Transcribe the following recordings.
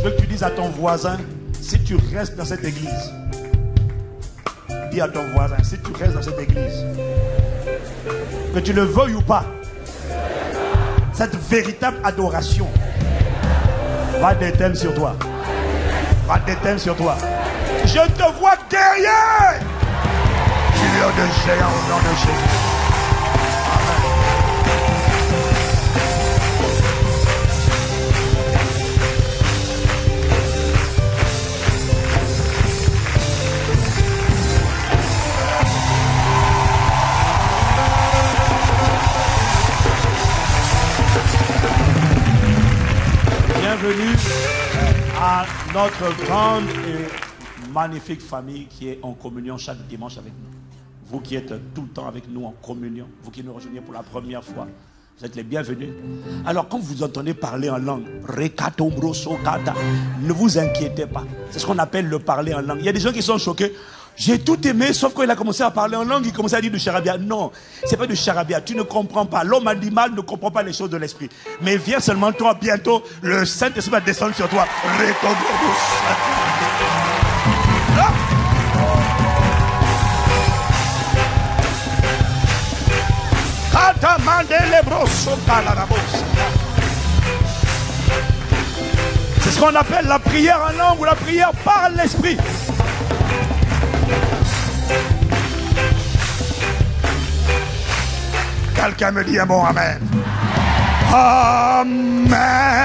Je veux que tu dises à ton voisin, si tu restes dans cette église, dis à ton voisin, si tu restes dans cette église, que tu le veuilles ou pas, cette véritable adoration va déteindre sur toi. Va déteindre sur toi. Je te vois guerrier. Tueur de géants au nom de Jésus. Bienvenue à notre grande et magnifique famille qui est en communion chaque dimanche avec nous. Vous qui êtes tout le temps avec nous en communion, vous qui nous rejoignez pour la première fois, vous êtes les bienvenus. Alors quand vous entendez parler en langue, ne vous inquiétez pas. C'est ce qu'on appelle le parler en langue. Il y a des gens qui sont choqués. J'ai tout aimé, sauf quand il a commencé à parler en langue, il commençait à dire du charabia. Non, c'est pas du charabia, tu ne comprends pas. L'homme animal ne comprend pas les choses de l'esprit. Mais viens seulement toi, bientôt, le Saint-Esprit va descendre sur toi. C'est ce qu'on appelle la prière en langue ou la prière par l'esprit. Quelqu'un me dit un bon amen. Amen.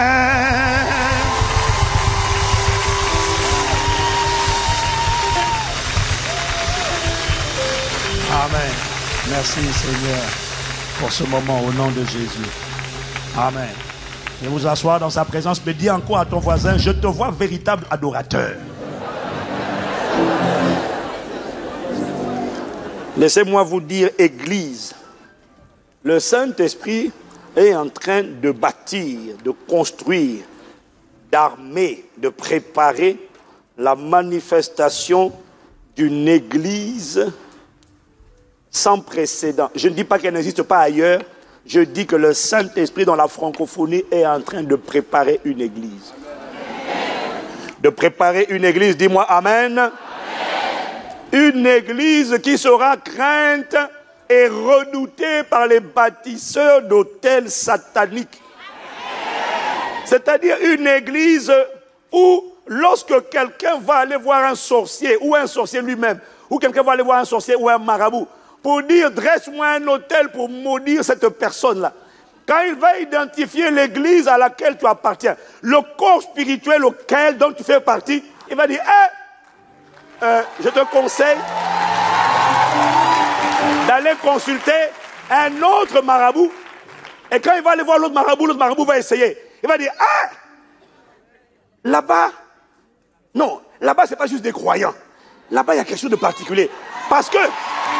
Amen. Merci Seigneur pour ce moment au nom de Jésus. Amen. Et vous asseoir dans sa présence, mais dis encore à ton voisin, je te vois véritable adorateur. Laissez-moi vous dire, Église, le Saint-Esprit est en train de bâtir, de construire, d'armer, de préparer la manifestation d'une Église sans précédent. Je ne dis pas qu'elle n'existe pas ailleurs, je dis que le Saint-Esprit dans la francophonie est en train de préparer une Église. De préparer une Église, dis-moi Amen. Amen. Une Église qui sera crainte et redoutée par les bâtisseurs d'autels sataniques. C'est-à-dire une Église où lorsque quelqu'un va aller voir un sorcier, ou un sorcier lui-même, ou quelqu'un va aller voir un sorcier ou un marabout, pour dire, dresse-moi un autel pour maudire cette personne-là. Quand il va identifier l'église à laquelle tu appartiens, le corps spirituel auquel dont tu fais partie, il va dire, je te conseille d'aller consulter un autre marabout. Et quand il va aller voir l'autre marabout va essayer. Il va dire, là-bas, non, là-bas c'est pas juste des croyants. Là-bas il y a quelque chose de particulier. Parce que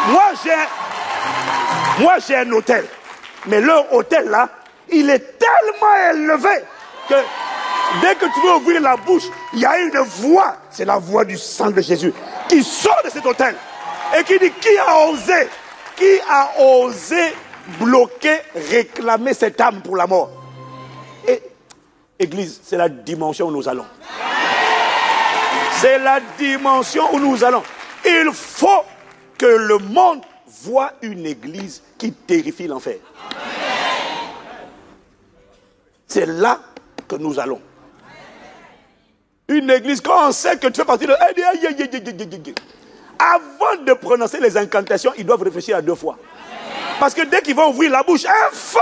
moi j'ai un hôtel. Mais leur hôtel là, il est tellement élevé que dès que tu veux ouvrir la bouche, il y a une voix, c'est la voix du sang de Jésus, qui sort de cet hôtel et qui dit, qui a osé bloquer, réclamer cette âme pour la mort? Et Église, c'est la dimension où nous allons. C'est la dimension où nous allons. Il faut que le monde voit une Église qui terrifie l'enfer. C'est là que nous allons. Une Église, quand on sait que tu fais partie de... Avant de prononcer les incantations, ils doivent réfléchir à 2 fois. Parce que dès qu'ils vont ouvrir la bouche, un feu!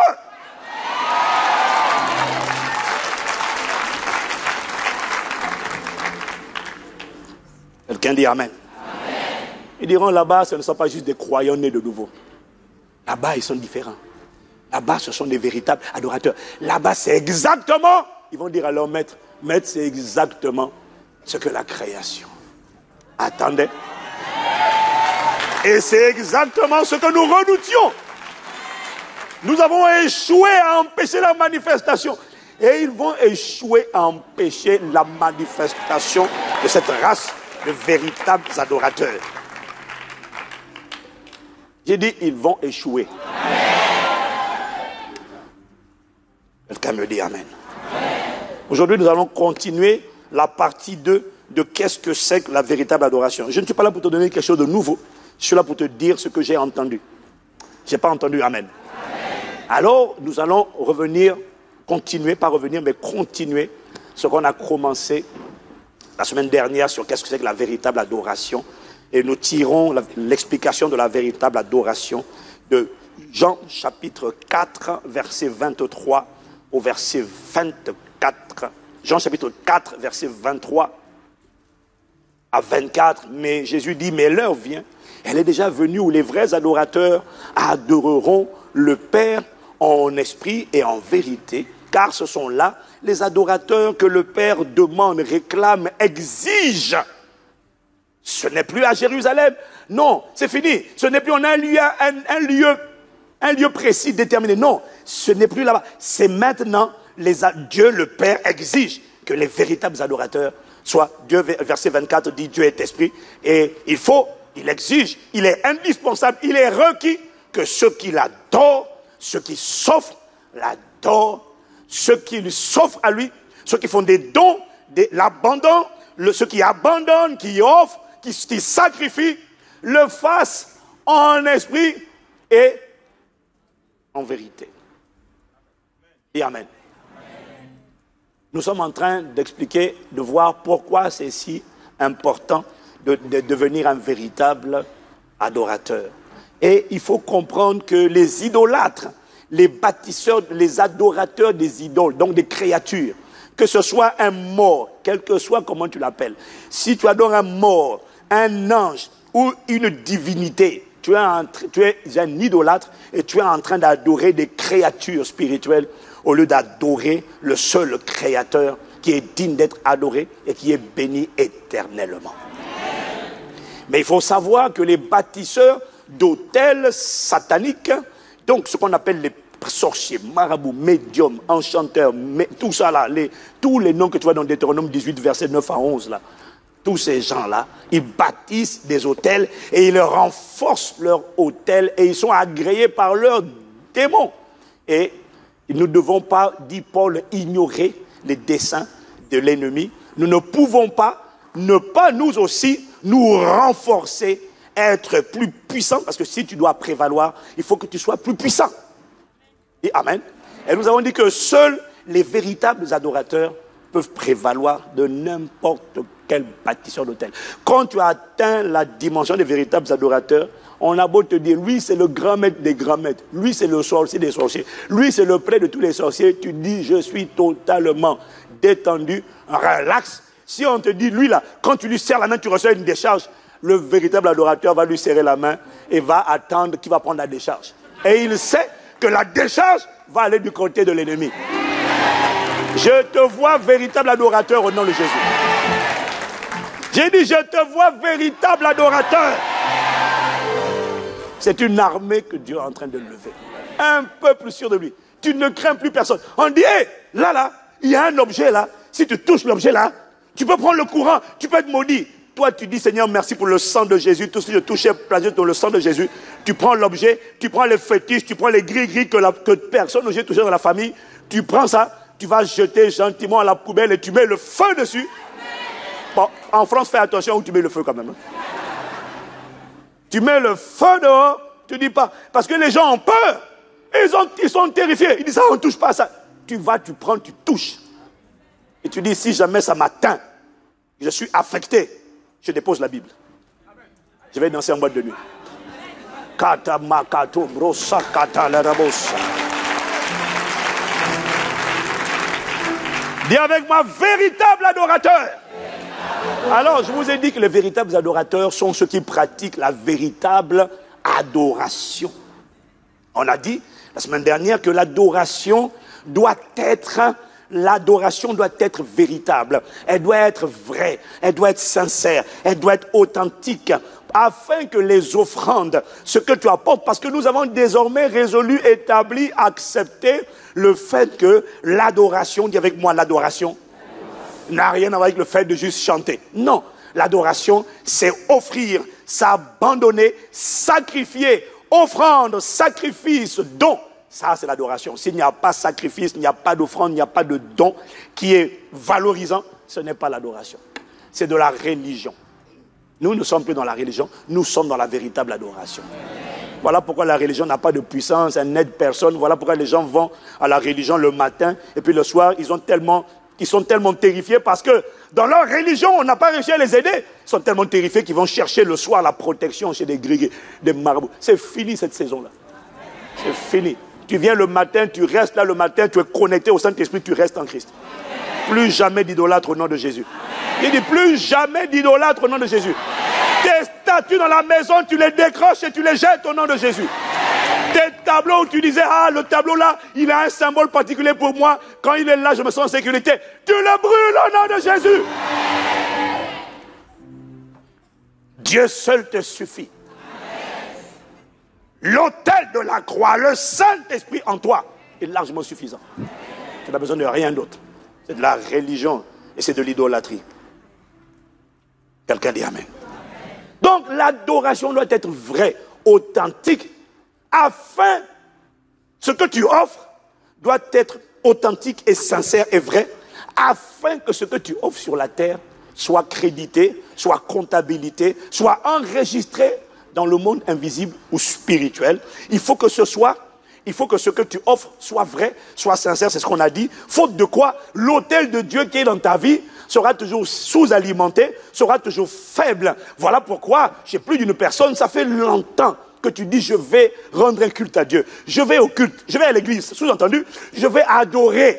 Quelqu'un dit Amen. Ils diront là-bas, ce ne sont pas juste des croyants nés de nouveau. Là-bas, ils sont différents. Là-bas, ce sont des véritables adorateurs. Là-bas, c'est exactement, ils vont dire à leur maître, maître, c'est exactement ce que la création attendait. Et c'est exactement ce que nous redoutions. Nous avons échoué à empêcher la manifestation. Et ils vont échouer à empêcher la manifestation de cette race de véritables adorateurs. J'ai dit, ils vont échouer. Quelqu'un me dit Amen. Aujourd'hui, nous allons continuer la partie 2 de qu'est-ce que c'est que la véritable adoration. Je ne suis pas là pour te donner quelque chose de nouveau. Je suis là pour te dire ce que j'ai entendu. Je n'ai pas entendu Amen. Alors, nous allons revenir, continuer, pas revenir, mais continuer ce qu'on a commencé la semaine dernière sur qu'est-ce que c'est que la véritable adoration. Et nous tirons l'explication de la véritable adoration de Jean chapitre 4, verset 23 au verset 24. Jean chapitre 4, verset 23 à 24. Mais Jésus dit, mais l'heure vient, elle est déjà venue où les vrais adorateurs adoreront le Père en esprit et en vérité, car ce sont là les adorateurs que le Père demande, réclame, exige. Ce n'est plus à Jérusalem. Non, c'est fini. Ce n'est plus en un lieu précis, déterminé. Non, ce n'est plus là-bas. C'est maintenant, Dieu le Père exige que les véritables adorateurs soient. Dieu, verset 24 dit, Dieu est esprit. Et il exige, il est indispensable, il est requis que ceux qui l'adorent, ceux qui s'offrent, l'adorent, ceux qui lui s'offrent à lui, ceux qui font des dons, l'abandon, ceux qui abandonnent, qui offrent, qui sacrifient, le fassent en esprit et en vérité. Et Amen. Nous sommes en train d'expliquer, de voir pourquoi c'est si important de devenir un véritable adorateur. Et il faut comprendre que les idolâtres, les bâtisseurs, les adorateurs des idoles, donc des créatures, que ce soit un mort, quel que soit comment tu l'appelles, si tu adores un mort, un ange ou une divinité, tu es un idolâtre et tu es en train d'adorer des créatures spirituelles au lieu d'adorer le seul créateur qui est digne d'être adoré et qui est béni éternellement. Mais il faut savoir que les bâtisseurs d'autels sataniques, donc ce qu'on appelle les sorciers, marabouts, médiums, enchanteurs, tout ça là, tous les noms que tu vois dans Deutéronome 18, verset 9 à 11 là, tous ces gens-là, ils bâtissent des autels et ils renforcent leurs autels et ils sont agréés par leurs démons. Et nous ne devons pas, dit Paul, ignorer les desseins de l'ennemi. Nous ne pouvons pas, ne pas nous aussi, nous renforcer, être plus puissants, parce que si tu dois prévaloir, il faut que tu sois plus puissant. Et Amen. Et nous avons dit que seuls les véritables adorateurs peuvent prévaloir de n'importe quel bâtisseur d'autel. Quand tu as atteint la dimension des véritables adorateurs, on a beau te dire, lui c'est le grand maître des grands maîtres, lui c'est le sorcier des sorciers, lui c'est le prêtre de tous les sorciers, tu dis, je suis totalement détendu, relax. Si on te dit, lui là, quand tu lui serres la main, tu reçois une décharge, le véritable adorateur va lui serrer la main et va attendre qu'il va prendre la décharge. Et il sait que la décharge va aller du côté de l'ennemi. Je te vois véritable adorateur au nom de Jésus. J'ai dit, je te vois véritable adorateur. C'est une armée que Dieu est en train de lever. Un peuple sûr de lui. Tu ne crains plus personne. On dit, hé, là, il y a un objet là. Si tu touches l'objet là, tu peux prendre le courant, tu peux être maudit. Toi, tu dis, Seigneur, merci pour le sang de Jésus. Tout ce que je touchais, placé dans le sang de Jésus. Tu prends l'objet, tu prends les fétiches, tu prends les gris-gris que personne n'a touché dans la famille. Tu prends ça, tu vas jeter gentiment à la poubelle et tu mets le feu dessus. Bon, en France, fais attention où tu mets le feu quand même. Tu mets le feu dehors, tu dis pas. Parce que les gens ont peur. Ils sont terrifiés. Ils disent, on ne touche pas à ça. Tu vas, tu prends, tu touches. Et tu dis, si jamais ça m'atteint, je suis affecté, je dépose la Bible. Je vais danser en boîte de nuit. Dis avec moi, véritable adorateur. Alors, je vous ai dit que les véritables adorateurs sont ceux qui pratiquent la véritable adoration. On a dit la semaine dernière que l'adoration doit être véritable. Elle doit être vraie, elle doit être sincère, elle doit être authentique, afin que les offrandes, ce que tu apportes, parce que nous avons désormais résolu, établi, accepté le fait que l'adoration, dis avec moi l'adoration, n'a rien à voir avec le fait de juste chanter. Non, l'adoration, c'est offrir, s'abandonner, sacrifier, offrande, sacrifice, don. Ça, c'est l'adoration. S'il n'y a pas de sacrifice, il n'y a pas d'offrande, il n'y a pas de don qui est valorisant, ce n'est pas l'adoration. C'est de la religion. Nous ne sommes plus dans la religion, nous sommes dans la véritable adoration. Voilà pourquoi la religion n'a pas de puissance, elle n'aide personne. Voilà pourquoi les gens vont à la religion le matin et puis le soir, ils sont tellement terrifiés parce que dans leur religion, on n'a pas réussi à les aider. Ils sont tellement terrifiés qu'ils vont chercher le soir la protection chez des grégés, des marabouts. C'est fini cette saison-là. C'est fini. Tu viens le matin, tu restes là le matin, tu es connecté au Saint-Esprit, tu restes en Christ. Plus jamais d'idolâtre au nom de Jésus. Il dit plus jamais d'idolâtre au nom de Jésus. Tes statues dans la maison, tu les décroches et tu les jettes au nom de Jésus. Tes tableaux où tu disais, ah, le tableau là, il a un symbole particulier pour moi. Quand il est là, je me sens en sécurité. Tu le brûles au nom de Jésus. Dieu seul te suffit. L'autel de la croix, le Saint-Esprit en toi est largement suffisant. Tu n'as besoin de rien d'autre. C'est de la religion et c'est de l'idolâtrie. Quelqu'un dit Amen. Donc l'adoration doit être vraie, authentique, afin ce que tu offres doit être authentique et sincère et vrai, afin que ce que tu offres sur la terre soit crédité, soit comptabilité, soit enregistré dans le monde invisible ou spirituel. Il faut que ce que tu offres soit vrai, soit sincère, c'est ce qu'on a dit. Faute de quoi, l'autel de Dieu qui est dans ta vie sera toujours sous-alimenté, sera toujours faible. Voilà pourquoi, chez plus d'une personne, ça fait longtemps que tu dis, je vais rendre un culte à Dieu. Je vais au culte, je vais à l'église, sous-entendu, je vais adorer.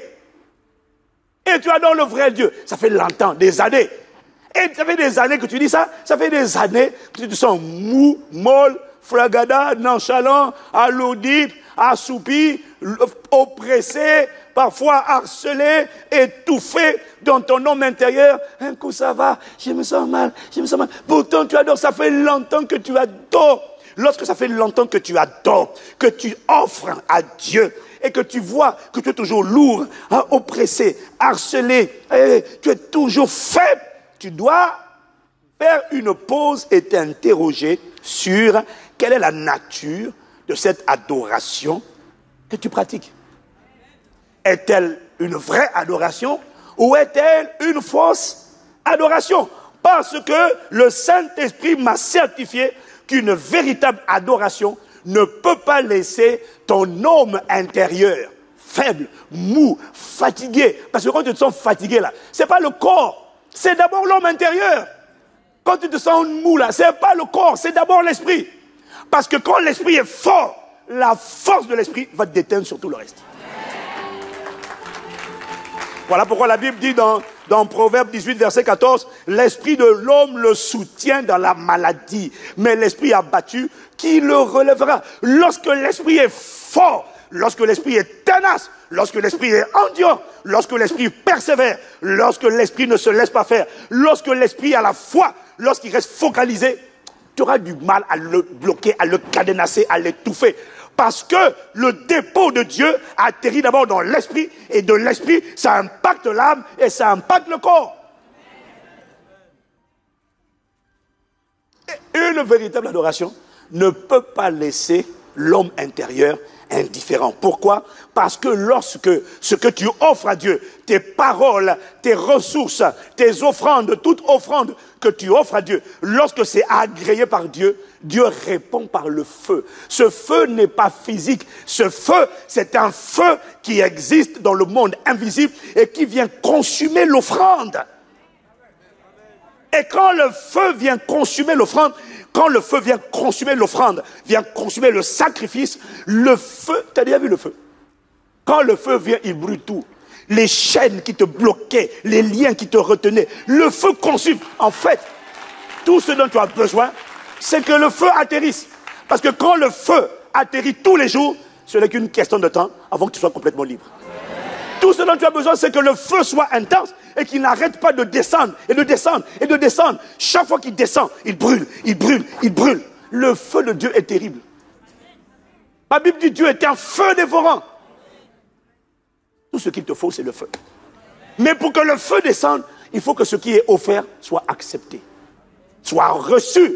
Et tu adores le vrai Dieu. Ça fait longtemps, des années. Et ça fait des années que tu dis ça, ça fait des années que tu te sens mou, molle, fragada, nonchalant, aloudi, assoupi, oppressé, parfois harcelé, étouffé dans ton homme intérieur. Un coup ça va, je me sens mal, je me sens mal. Pourtant tu adores, ça fait longtemps que tu adores. Lorsque ça fait longtemps que tu adores, que tu offres à Dieu, et que tu vois que tu es toujours lourd, oppressé, harcelé, tu es toujours faible, tu dois faire une pause et t'interroger sur quelle est la nature de cette adoration que tu pratiques. Est-elle une vraie adoration ou est-elle une fausse adoration? Parce que le Saint-Esprit m'a certifié qu'une véritable adoration ne peut pas laisser ton homme intérieur faible, mou, fatigué. Parce que quand tu te sens fatigué là, ce n'est pas le corps. C'est d'abord l'homme intérieur. Quand tu te sens mou là, ce n'est pas le corps, c'est d'abord l'esprit. Parce que quand l'esprit est fort, la force de l'esprit va te déteindre sur tout le reste. Voilà pourquoi la Bible dit dans Proverbe 18, verset 14, l'esprit de l'homme le soutient dans la maladie, mais l'esprit abattu, qui le relèvera? Lorsque l'esprit est fort, lorsque l'esprit est tenace, lorsque l'esprit est endurant, lorsque l'esprit persévère, lorsque l'esprit ne se laisse pas faire, lorsque l'esprit a la foi, lorsqu'il reste focalisé, tu auras du mal à le bloquer, à le cadenasser, à l'étouffer. Parce que le dépôt de Dieu atterrit d'abord dans l'esprit, et de l'esprit, ça impacte l'âme et ça impacte le corps. Et une véritable adoration ne peut pas laisser l'homme intérieur indifférent. Pourquoi? Parce que lorsque ce que tu offres à Dieu, tes paroles, tes ressources, tes offrandes, toute offrande que tu offres à Dieu, lorsque c'est agréé par Dieu, Dieu répond par le feu. Ce feu n'est pas physique. Ce feu, c'est un feu qui existe dans le monde invisible et qui vient consumer l'offrande. Et quand le feu vient consumer l'offrande, quand le feu vient consumer l'offrande, vient consumer le sacrifice, le feu, tu as déjà vu le feu? Quand le feu vient, il brûle tout. Les chaînes qui te bloquaient, les liens qui te retenaient, le feu consume. En fait, tout ce dont tu as besoin, c'est que le feu atterrisse. Parce que quand le feu atterrit tous les jours, ce n'est qu'une question de temps avant que tu sois complètement libre. Tout ce dont tu as besoin, c'est que le feu soit intense et qu'il n'arrête pas de descendre et de descendre et de descendre. Chaque fois qu'il descend, il brûle, il brûle, il brûle. Le feu de Dieu est terrible. La Bible dit Dieu est un feu dévorant. Tout ce qu'il te faut, c'est le feu. Mais pour que le feu descende, il faut que ce qui est offert soit accepté, soit reçu.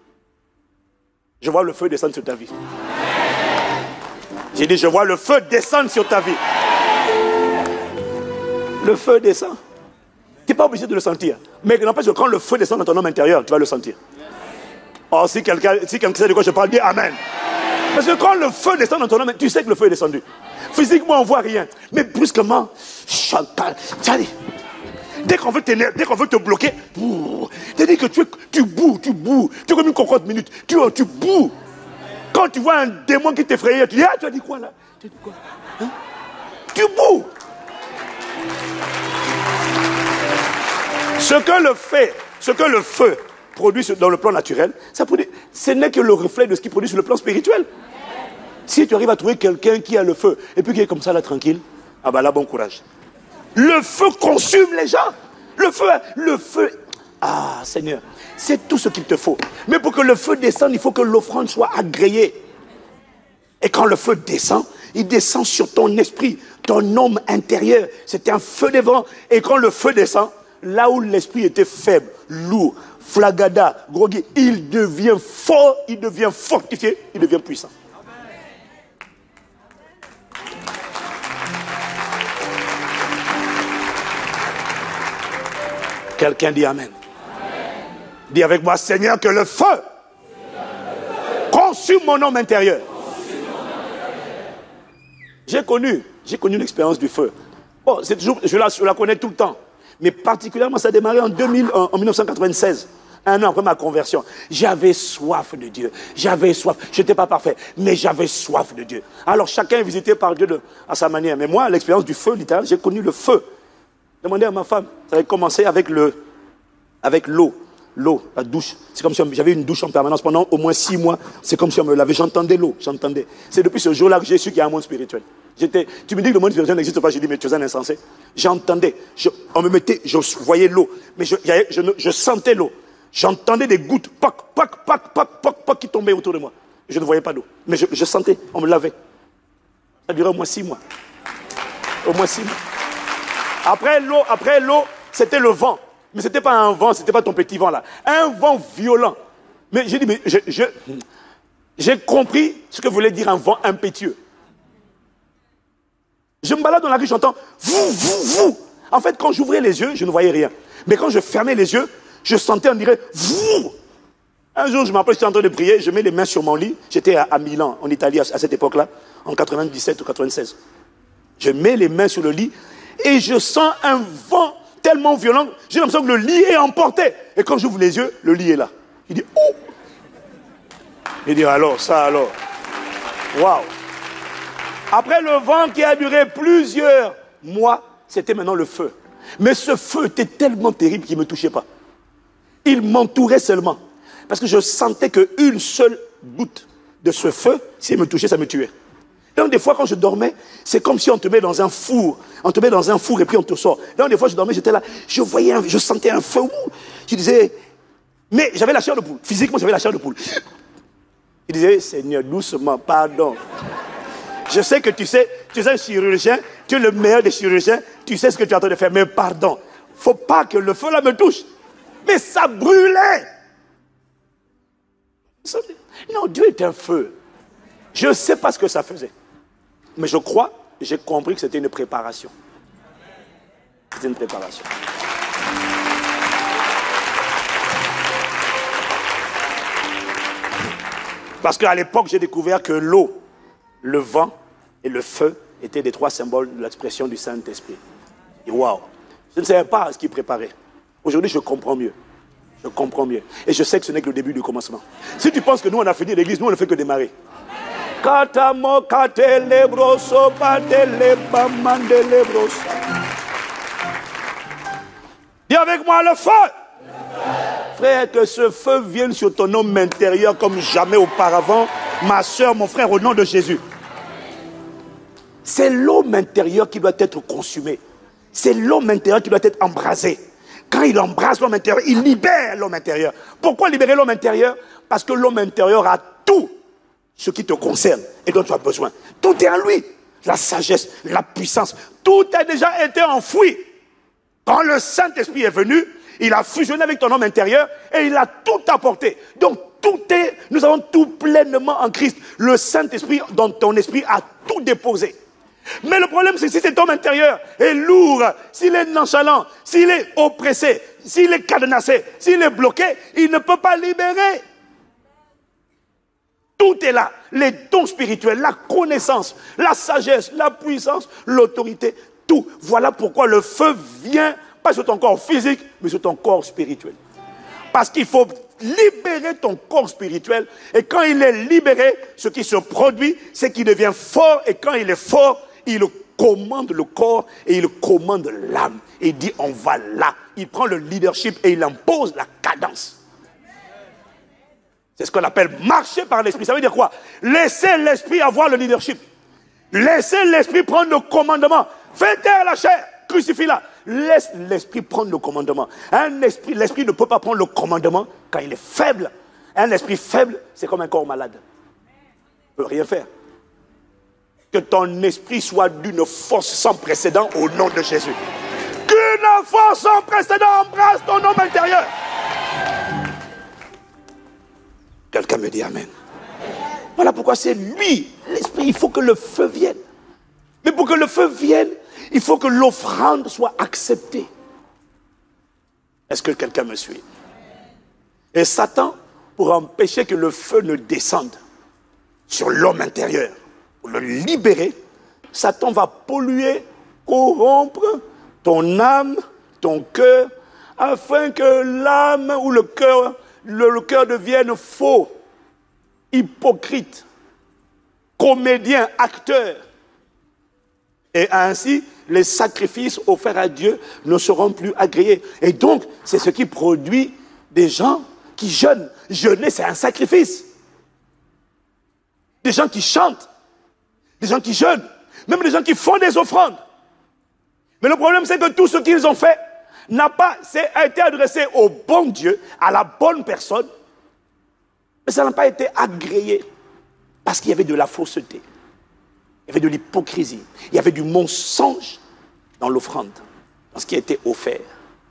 Je vois le feu descendre sur ta vie. J'ai dit, je vois le feu descendre sur ta vie. Le feu descend. Tu pas obligé de le sentir. Mais n'empêche que quand le feu descend dans ton homme intérieur, tu vas le sentir. Oh, si quelqu'un sait de quoi je parle, dis Amen. Parce que quand le feu descend dans ton homme, tu sais que le feu est descendu. Physiquement, on ne voit rien. Mais brusquement, Chantal, dès qu'on veut t'énerver, dès qu'on veut te bloquer, c'est-à-dire que tu boues. Tu es comme une cocotte minute. Tu boues. Quand tu vois un démon qui t'effraie, tu dis, ah, tu as dit quoi là? Tu as dit quoi? Hein? Tu boues. Ce que le feu produit dans le plan naturel, ce n'est que le reflet de ce qu'il produit sur le plan spirituel. Si tu arrives à trouver quelqu'un qui a le feu, et puis qui est comme ça là, tranquille, ah bah là, bon courage. Le feu consume les gens. Le feu, ah Seigneur, c'est tout ce qu'il te faut. Mais pour que le feu descende, il faut que l'offrande soit agréée. Et quand le feu descend, il descend sur ton esprit, ton homme intérieur. C'est un feu des vents. Et quand le feu descend, là où l'esprit était faible, lourd, flagada, groggy, il devient fort, il devient fortifié, il devient puissant. Quelqu'un dit Amen. Dis avec moi, Seigneur, que le feu consume mon homme intérieur. J'ai connu l'expérience du feu. Bon, c'est toujours, je la connais tout le temps. Mais particulièrement, ça a démarré en 1996, un an après ma conversion. J'avais soif de Dieu. J'avais soif. Je n'étais pas parfait, mais j'avais soif de Dieu. Alors chacun est visité par Dieu à sa manière. Mais moi, l'expérience du feu, littéralement, j'ai connu le feu. Demandez à ma femme. Ça avait commencé avec l'eau, la douche. C'est comme si j'avais une douche en permanence pendant au moins 6 mois. C'est comme si on me lavait. J'entendais l'eau, j'entendais. C'est depuis ce jour-là que j'ai su qu'il y a un monde spirituel. Tu me dis que le monde spirituel n'existe pas. J'ai dit, mais tu es un insensé. J'entendais. On me mettait, je voyais l'eau. Mais je sentais l'eau. J'entendais des gouttes, pac, qui tombaient autour de moi. Je ne voyais pas d'eau. Mais je sentais, on me lavait. Ça durait au moins 6 mois. Au moins 6 mois. Après l'eau, c'était le vent. Mais ce n'était pas un vent, ce n'était pas ton petit vent là. Un vent violent. Mais j'ai dit, mais j'ai compris ce que voulait dire un vent impétueux. Je me balade dans la rue, j'entends vous. En fait, quand j'ouvrais les yeux, je ne voyais rien. Mais quand je fermais les yeux, je sentais, on dirait vous. Un jour, je me rappelle, j'étais en train de prier, je mets les mains sur mon lit. J'étais à Milan, en Italie, à cette époque-là, en 97 ou 96. Je mets les mains sur le lit et je sens un vent tellement violent, j'ai l'impression que le lit est emporté. Et quand j'ouvre les yeux, le lit est là. Il dit, oh! Il dit, alors, ça alors. Waouh! Après le vent qui a duré plusieurs mois, c'était maintenant le feu. Mais ce feu était tellement terrible qu'il ne me touchait pas. Il m'entourait seulement. Parce que je sentais qu'une seule goutte de ce feu, si elle me touchait, ça me tuait. Donc des fois quand je dormais, c'est comme si on te met dans un four. On te met dans un four et puis on te sort. Donc des fois je dormais, j'étais là, je sentais un feu. Je disais, mais j'avais la chair de poule. Physiquement, j'avais la chair de poule. Je disais, Seigneur, doucement, pardon. Je sais que tu es un chirurgien, tu es le meilleur des chirurgiens, tu sais ce que tu es en train de faire, mais pardon. Il ne faut pas que le feu là me touche. Mais ça brûlait. Non, Dieu est un feu. Je ne sais pas ce que ça faisait. Mais je crois, j'ai compris que c'était une préparation. C'était une préparation. Parce qu'à l'époque, j'ai découvert que l'eau, le vent et le feu étaient les 3 symboles de l'expression du Saint-Esprit. Et waouh! Je ne savais pas ce qu'il préparait. Aujourd'hui, je comprends mieux. Je comprends mieux. Et je sais que ce n'est que le début du commencement. Si tu penses que nous, on a fini l'église, nous, on ne fait que démarrer. Dis avec moi le feu. Frère, que ce feu vienne sur ton homme intérieur comme jamais auparavant. Ma soeur, mon frère, au nom de Jésus. C'est l'homme intérieur qui doit être consumé. C'est l'homme intérieur qui doit être embrasé. Quand il embrase l'homme intérieur, il libère l'homme intérieur. Pourquoi libérer l'homme intérieur? Parce que l'homme intérieur a tout ce qui te concerne et dont tu as besoin. Tout est en lui. La sagesse, la puissance, tout a déjà été enfoui. Quand le Saint-Esprit est venu, il a fusionné avec ton homme intérieur et il a tout apporté. Donc nous avons tout pleinement en Christ. Le Saint-Esprit dans ton esprit a tout déposé. Mais le problème, c'est que si cet homme intérieur est lourd, s'il est nonchalant, s'il est oppressé, s'il est cadenassé, s'il est bloqué, il ne peut pas libérer. Tout est là. Les dons spirituels, la connaissance, la sagesse, la puissance, l'autorité, tout. Voilà pourquoi le feu vient, pas sur ton corps physique, mais sur ton corps spirituel. Parce qu'il faut libérer ton corps spirituel. Et quand il est libéré, ce qui se produit, c'est qu'il devient fort. Et quand il est fort, il commande le corps et il commande l'âme. Et il dit, on va là. Il prend le leadership et il impose la cadence. C'est ce qu'on appelle marcher par l'esprit. Ça veut dire quoi? Laissez l'esprit avoir le leadership. Laissez l'esprit prendre le commandement. Fais taire la chair, crucifie-la. Laisse l'esprit prendre le commandement. L'esprit ne peut pas prendre le commandement quand il est faible. Un esprit faible, c'est comme un corps malade. Il ne peut rien faire. Que ton esprit soit d'une force sans précédent au nom de Jésus. Qu'une force sans précédent embrasse ton homme intérieur. Quelqu'un me dit Amen. Voilà pourquoi c'est lui, l'esprit. Il faut que le feu vienne. Mais pour que le feu vienne, il faut que l'offrande soit acceptée. Est-ce que quelqu'un me suit? Et Satan, pour empêcher que le feu ne descende sur l'homme intérieur, pour le libérer, Satan va polluer, corrompre ton âme, ton cœur, afin que l'âme ou le cœur devienne faux, hypocrite, comédien, acteur. Et ainsi, les sacrifices offerts à Dieu ne seront plus agréés. Et donc, c'est ce qui produit des gens qui jeûnent. Jeûner, c'est un sacrifice. Des gens qui chantent, des gens qui jeûnent, même des gens qui font des offrandes. Mais le problème, c'est que tout ce qu'ils ont fait a été adressé au bon Dieu, à la bonne personne, mais ça n'a pas été agréé parce qu'il y avait de la fausseté. Il y avait de l'hypocrisie, il y avait du mensonge dans l'offrande, dans ce qui a été offert.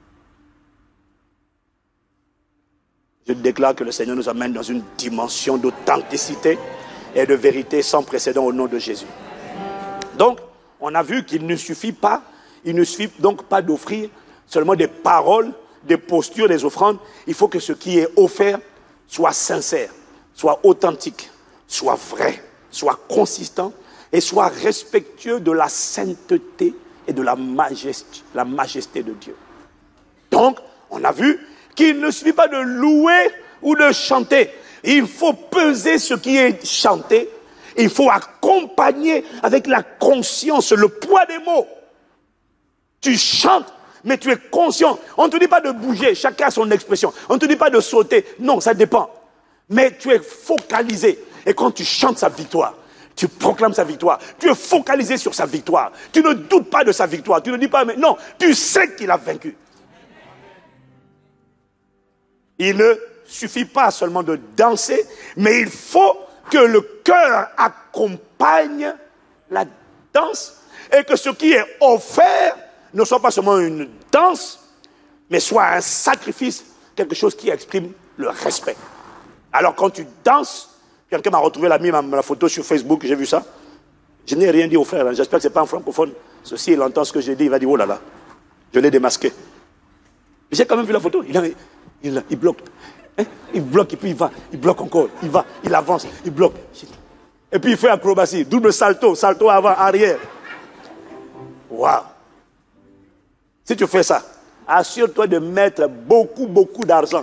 Je déclare que le Seigneur nous amène dans une dimension d'authenticité et de vérité sans précédent au nom de Jésus. Donc, on a vu qu'il ne suffit donc pas d'offrir seulement des paroles, des postures, des offrandes. Il faut que ce qui est offert soit sincère, soit authentique, soit vrai, soit consistant, et soit respectueux de la sainteté et de la majesté de Dieu. Donc, on a vu qu'il ne suffit pas de louer ou de chanter. Il faut peser ce qui est chanté. Il faut accompagner avec la conscience, le poids des mots. Tu chantes, mais tu es conscient. On ne te dit pas de bouger, chacun a son expression. On ne te dit pas de sauter, non, ça dépend. Mais tu es focalisé. Et quand tu chantes sa victoire, tu proclames sa victoire. Tu es focalisé sur sa victoire. Tu ne doutes pas de sa victoire. Tu ne dis pas, mais non, tu sais qu'il a vaincu. Il ne suffit pas seulement de danser, mais il faut que le cœur accompagne la danse et que ce qui est offert ne soit pas seulement une danse, mais soit un sacrifice, quelque chose qui exprime le respect. Alors quand tu danses, quelqu'un m'a retrouvé la photo sur Facebook, j'ai vu ça. Je n'ai rien dit au frère, hein. J'espère que ce n'est pas un francophone. Ceci, il entend ce que j'ai dit, il va dire, oh là là, je l'ai démasqué. J'ai quand même vu la photo, il bloque. Hein? Il bloque et puis il bloque encore, il avance, il bloque. Et puis il fait acrobatie, double salto, salto avant, arrière. Waouh! Si tu fais ça, assure-toi de mettre beaucoup d'argent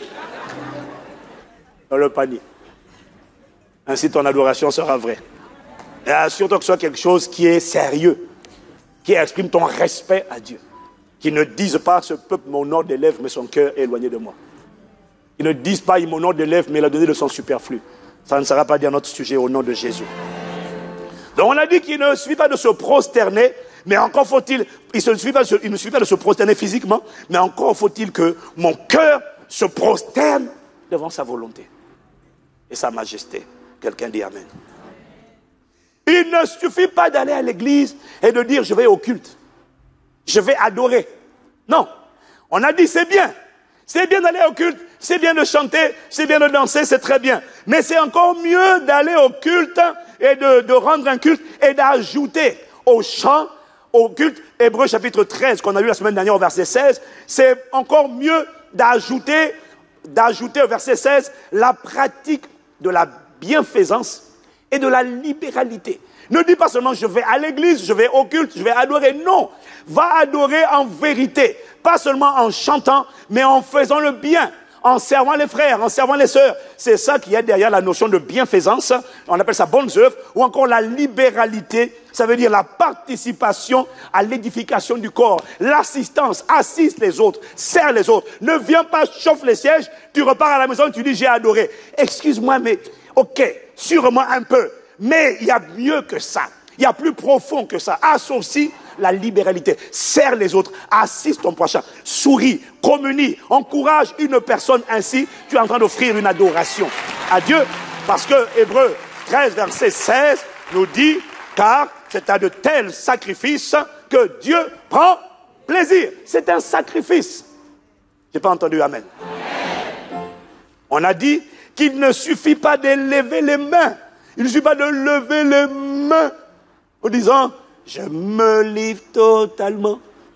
dans le panier. Ainsi ton adoration sera vraie. Et assure-toi que ce soit quelque chose qui est sérieux, qui exprime ton respect à Dieu. Qui ne dise pas, ce peuple m'honore des lèvres, mais son cœur est éloigné de moi. Qui ne dise pas, il m'honore des lèvres, mais il a donné de son superflu. Ça ne sera pas dit à notre sujet au nom de Jésus. Donc on a dit qu'il ne suffit pas de se prosterner, mais encore faut-il, il ne suffit pas de se prosterner physiquement, mais encore faut-il que mon cœur se prosterne devant sa volonté et sa majesté. Quelqu'un dit Amen. Il ne suffit pas d'aller à l'église et de dire je vais au culte, je vais adorer. Non, on a dit c'est bien d'aller au culte, c'est bien de chanter, c'est bien de danser, c'est très bien. Mais c'est encore mieux d'aller au culte et de rendre un culte et d'ajouter au chant, au culte. Hébreux chapitre 13, qu'on a lu la semaine dernière au verset 16, c'est encore mieux d'ajouter au verset 16 la pratique de la bienfaisance et de la libéralité. Ne dis pas seulement je vais à l'église, je vais au culte, je vais adorer. Non, va adorer en vérité. Pas seulement en chantant, mais en faisant le bien, en servant les frères, en servant les sœurs. C'est ça qui est derrière la notion de bienfaisance. On appelle ça bonnes œuvres. Ou encore la libéralité, ça veut dire la participation à l'édification du corps. L'assistance, assiste les autres, sert les autres. Ne viens pas, chauffe les sièges, tu repars à la maison et tu dis j'ai adoré. Excuse-moi, mais ok, sûrement un peu. Mais il y a mieux que ça. Il y a plus profond que ça. Associe la libéralité. Sers les autres. Assiste ton prochain. Souris. Communie. Encourage une personne ainsi. Tu es en train d'offrir une adoration à Dieu. Parce que Hébreux 13, verset 16 nous dit, car c'est à de tels sacrifices que Dieu prend plaisir. C'est un sacrifice. Je n'ai pas entendu amen. On a dit qu'il ne suffit pas de lever les mains. Il ne suffit pas de lever les mains en disant, je me livre totalement.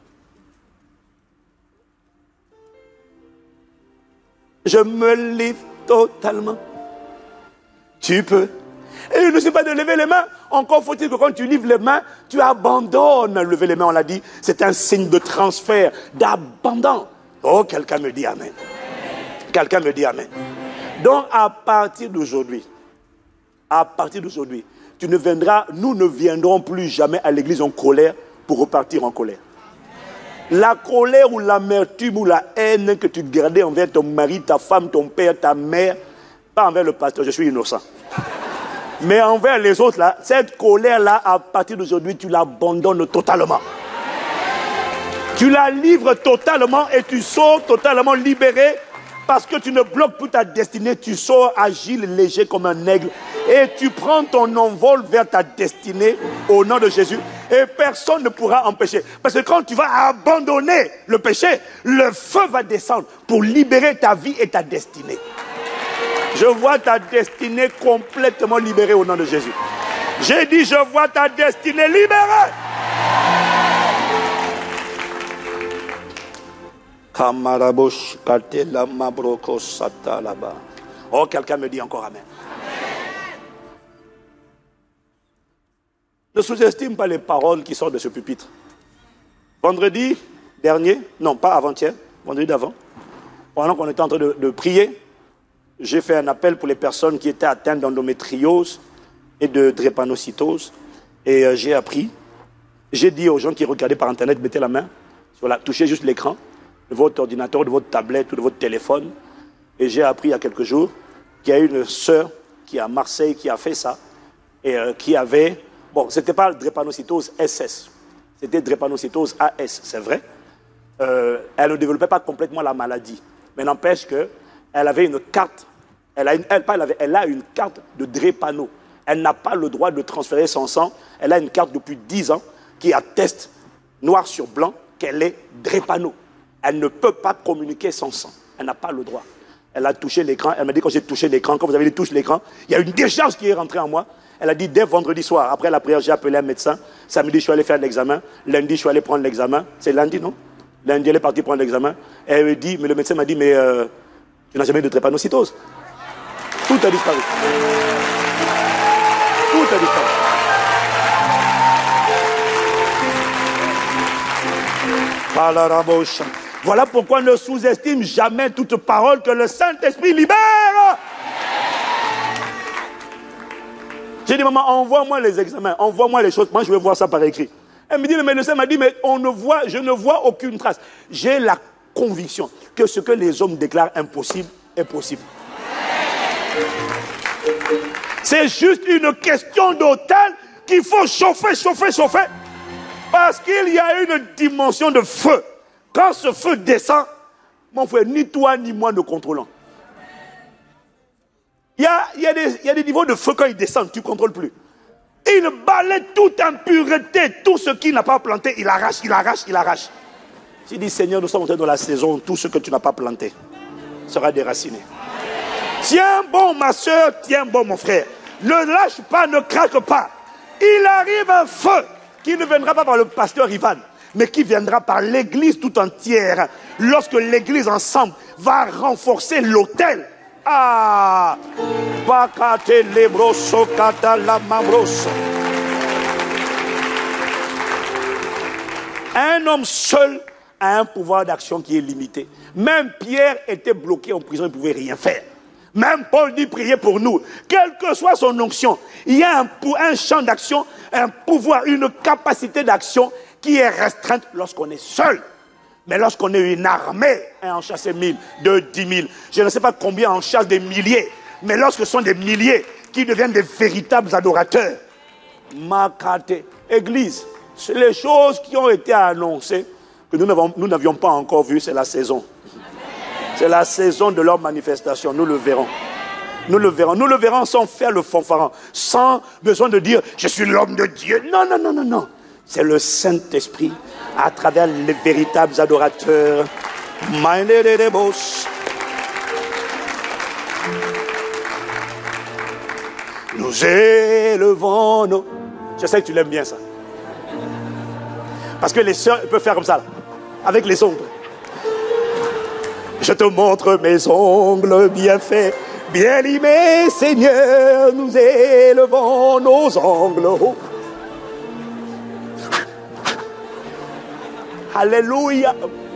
Je me livre totalement. Tu peux. Et il ne suffit pas de lever les mains. Encore faut-il que quand tu livres les mains, tu abandonnes. Lever les mains, on l'a dit, c'est un signe de transfert, d'abandon. Oh, quelqu'un me dit amen. Quelqu'un me dit amen. Donc, à partir d'aujourd'hui, nous ne viendrons plus jamais à l'église en colère pour repartir en colère. La colère ou l'amertume ou la haine que tu gardais envers ton mari, ta femme, ton père, ta mère, pas envers le pasteur, je suis innocent. Mais envers les autres, là, cette colère-là, à partir d'aujourd'hui, tu l'abandonnes totalement. Tu la livres totalement et tu sors totalement libéré. Parce que tu ne bloques plus ta destinée, tu sors agile, léger comme un aigle. Et tu prends ton envol vers ta destinée au nom de Jésus. Et personne ne pourra empêcher. Parce que quand tu vas abandonner le péché, le feu va descendre pour libérer ta vie et ta destinée. Je vois ta destinée complètement libérée au nom de Jésus. J'ai dit, je vois ta destinée libérée. Oh, quelqu'un me dit encore amen. Ne sous-estime pas les paroles qui sortent de ce pupitre. Vendredi dernier, non pas avant-hier, vendredi d'avant, pendant qu'on était en train de prier, j'ai fait un appel pour les personnes qui étaient atteintes d'endométriose et de drépanocytose. Et j'ai appris, j'ai dit aux gens qui regardaient par internet, mettez la main, touchez juste l'écran de votre ordinateur, de votre tablette ou de votre téléphone. Et j'ai appris il y a quelques jours qu'il y a une sœur qui est à Marseille qui a fait ça et qui avait, bon, c'était pas drépanocytose SS, c'était drépanocytose AS, c'est vrai. Elle ne développait pas complètement la maladie, mais n'empêche qu'elle avait une carte, elle a une carte de drépano. Elle n'a pas le droit de transférer son sang. Elle a une carte depuis 10 ans qui atteste noir sur blanc qu'elle est drépano. Elle ne peut pas communiquer son sang. Elle n'a pas le droit. Elle a touché l'écran. Elle m'a dit quand j'ai touché l'écran, quand vous avez dit touche l'écran, il y a une décharge qui est rentrée en moi. Elle a dit dès vendredi soir, après la prière, j'ai appelé un médecin. Samedi, je suis allé faire l'examen. Lundi, je suis allé prendre l'examen. C'est lundi, non? Lundi, elle est partie prendre l'examen. Elle me dit, mais le médecin m'a dit, mais tu n'as jamais eu de drépanocytose. Tout a disparu. Tout a disparu. Voilà pourquoi ne sous-estime jamais toute parole que le Saint-Esprit libère. J'ai dit, maman, envoie-moi les examens, envoie-moi les choses. Moi, je vais voir ça par écrit. Elle me dit, le médecin m'a dit, mais je ne vois aucune trace. J'ai la conviction que ce que les hommes déclarent impossible est possible. C'est juste une question d'autel qu'il faut chauffer. Parce qu'il y a une dimension de feu. Quand ce feu descend, mon frère, ni toi ni moi ne contrôlons. Il y a des niveaux de feu quand ils descendent, tu ne contrôles plus. Il balaie toute impureté, tout ce qu'il n'a pas planté, il arrache. J'ai dit, Seigneur, nous sommes entrés dans la saison où tout ce que tu n'as pas planté sera déraciné. Tiens bon ma soeur, tiens bon mon frère. Ne lâche pas, ne craque pas. Il arrive un feu qui ne viendra pas par le pasteur Ivan, mais qui viendra par l'église tout entière. Lorsque l'église ensemble va renforcer l'autel. Ah, Bakate lebroso kata la mambroso. Un homme seul a un pouvoir d'action qui est limité. Même Pierre était bloqué en prison, il ne pouvait rien faire. Même Paul dit prier pour nous. Quelle que soit son onction, il y a un champ d'action, un pouvoir, une capacité d'action qui est restreinte lorsqu'on est seul. Mais lorsqu'on est une armée, un en chasse 1000, 2, 10 000, je ne sais pas combien en chasse des milliers, mais lorsque ce sont des milliers qui deviennent des véritables adorateurs, Makate, Église, c'est les choses qui ont été annoncées, que nous n'avions pas encore vues, c'est la saison. C'est la saison de leur manifestation, nous le verrons. Nous le verrons. Nous le verrons sans faire le fanfaron, sans besoin de dire « je suis l'homme de Dieu ». Non, non, non, non, non. C'est le Saint-Esprit à travers les véritables adorateurs. Nous élevons nos... Je sais que tu l'aimes bien ça. Parce que les sœurs peuvent faire comme ça, là, avec les ongles. Je te montre mes ongles bien faits, bien limés, Seigneur, nous élevons nos ongles. Alléluia.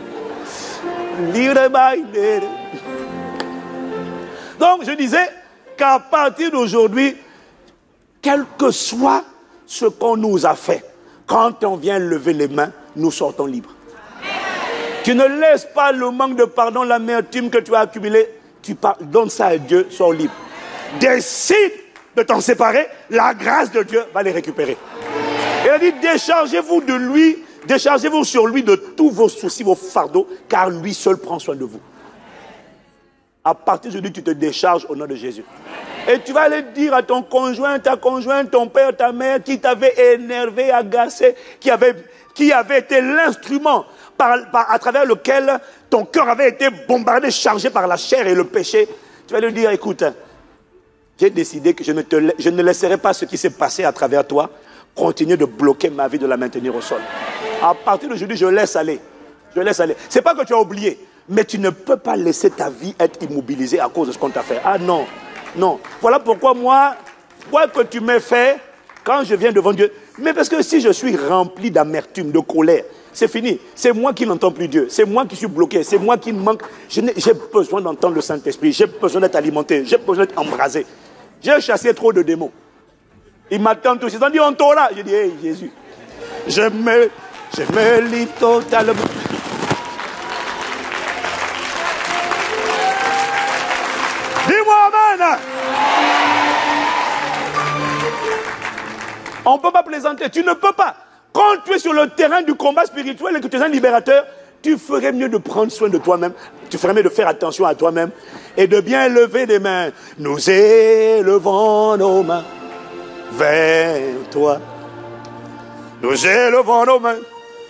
Donc je disais qu'à partir d'aujourd'hui, quel que soit ce qu'on nous a fait, quand on vient lever les mains, nous sortons libres. Tu ne laisses pas le manque de pardon, l'amertume que tu as accumulé. Tu donnes ça à Dieu, sois libre. Décide de t'en séparer, la grâce de Dieu va les récupérer. Il a dit, déchargez-vous de lui, déchargez-vous sur lui de tous vos soucis, vos fardeaux, car lui seul prend soin de vous. À partir de lui, tu te décharges au nom de Jésus. Et tu vas aller dire à ton conjoint, ta conjointe, ton père, ta mère, qui t'avait énervé, agacé, qui avait été l'instrument à travers lequel ton cœur avait été bombardé, chargé par la chair et le péché. Tu vas lui dire, écoute, j'ai décidé que je ne laisserai pas ce qui s'est passé à travers toi continuer de bloquer ma vie, de la maintenir au sol. À partir d'aujourd'hui, je laisse aller. Je laisse aller. Ce n'est pas que tu as oublié, mais tu ne peux pas laisser ta vie être immobilisée à cause de ce qu'on t'a fait. Ah non, non. Voilà pourquoi moi, quoi que tu m'aies fait, quand je viens devant Dieu, mais parce que si je suis rempli d'amertume, de colère, c'est fini. C'est moi qui n'entends plus Dieu. C'est moi qui suis bloqué. C'est moi qui manque. J'ai besoin d'entendre le Saint-Esprit. J'ai besoin d'être alimenté. J'ai besoin d'être embrasé. J'ai chassé trop de démons. Ils m'attendent tous. Ils ont dit, on t'aura. J'ai dit, hey, Jésus, je me livre totalement. Dis-moi amen. On ne peut pas plaisanter. Tu ne peux pas. Quand tu es sur le terrain du combat spirituel et que tu es un libérateur, tu ferais mieux de prendre soin de toi-même. Tu ferais mieux de faire attention à toi-même et de bien lever les mains. Nous élevons nos mains vers toi. Nous élevons nos mains.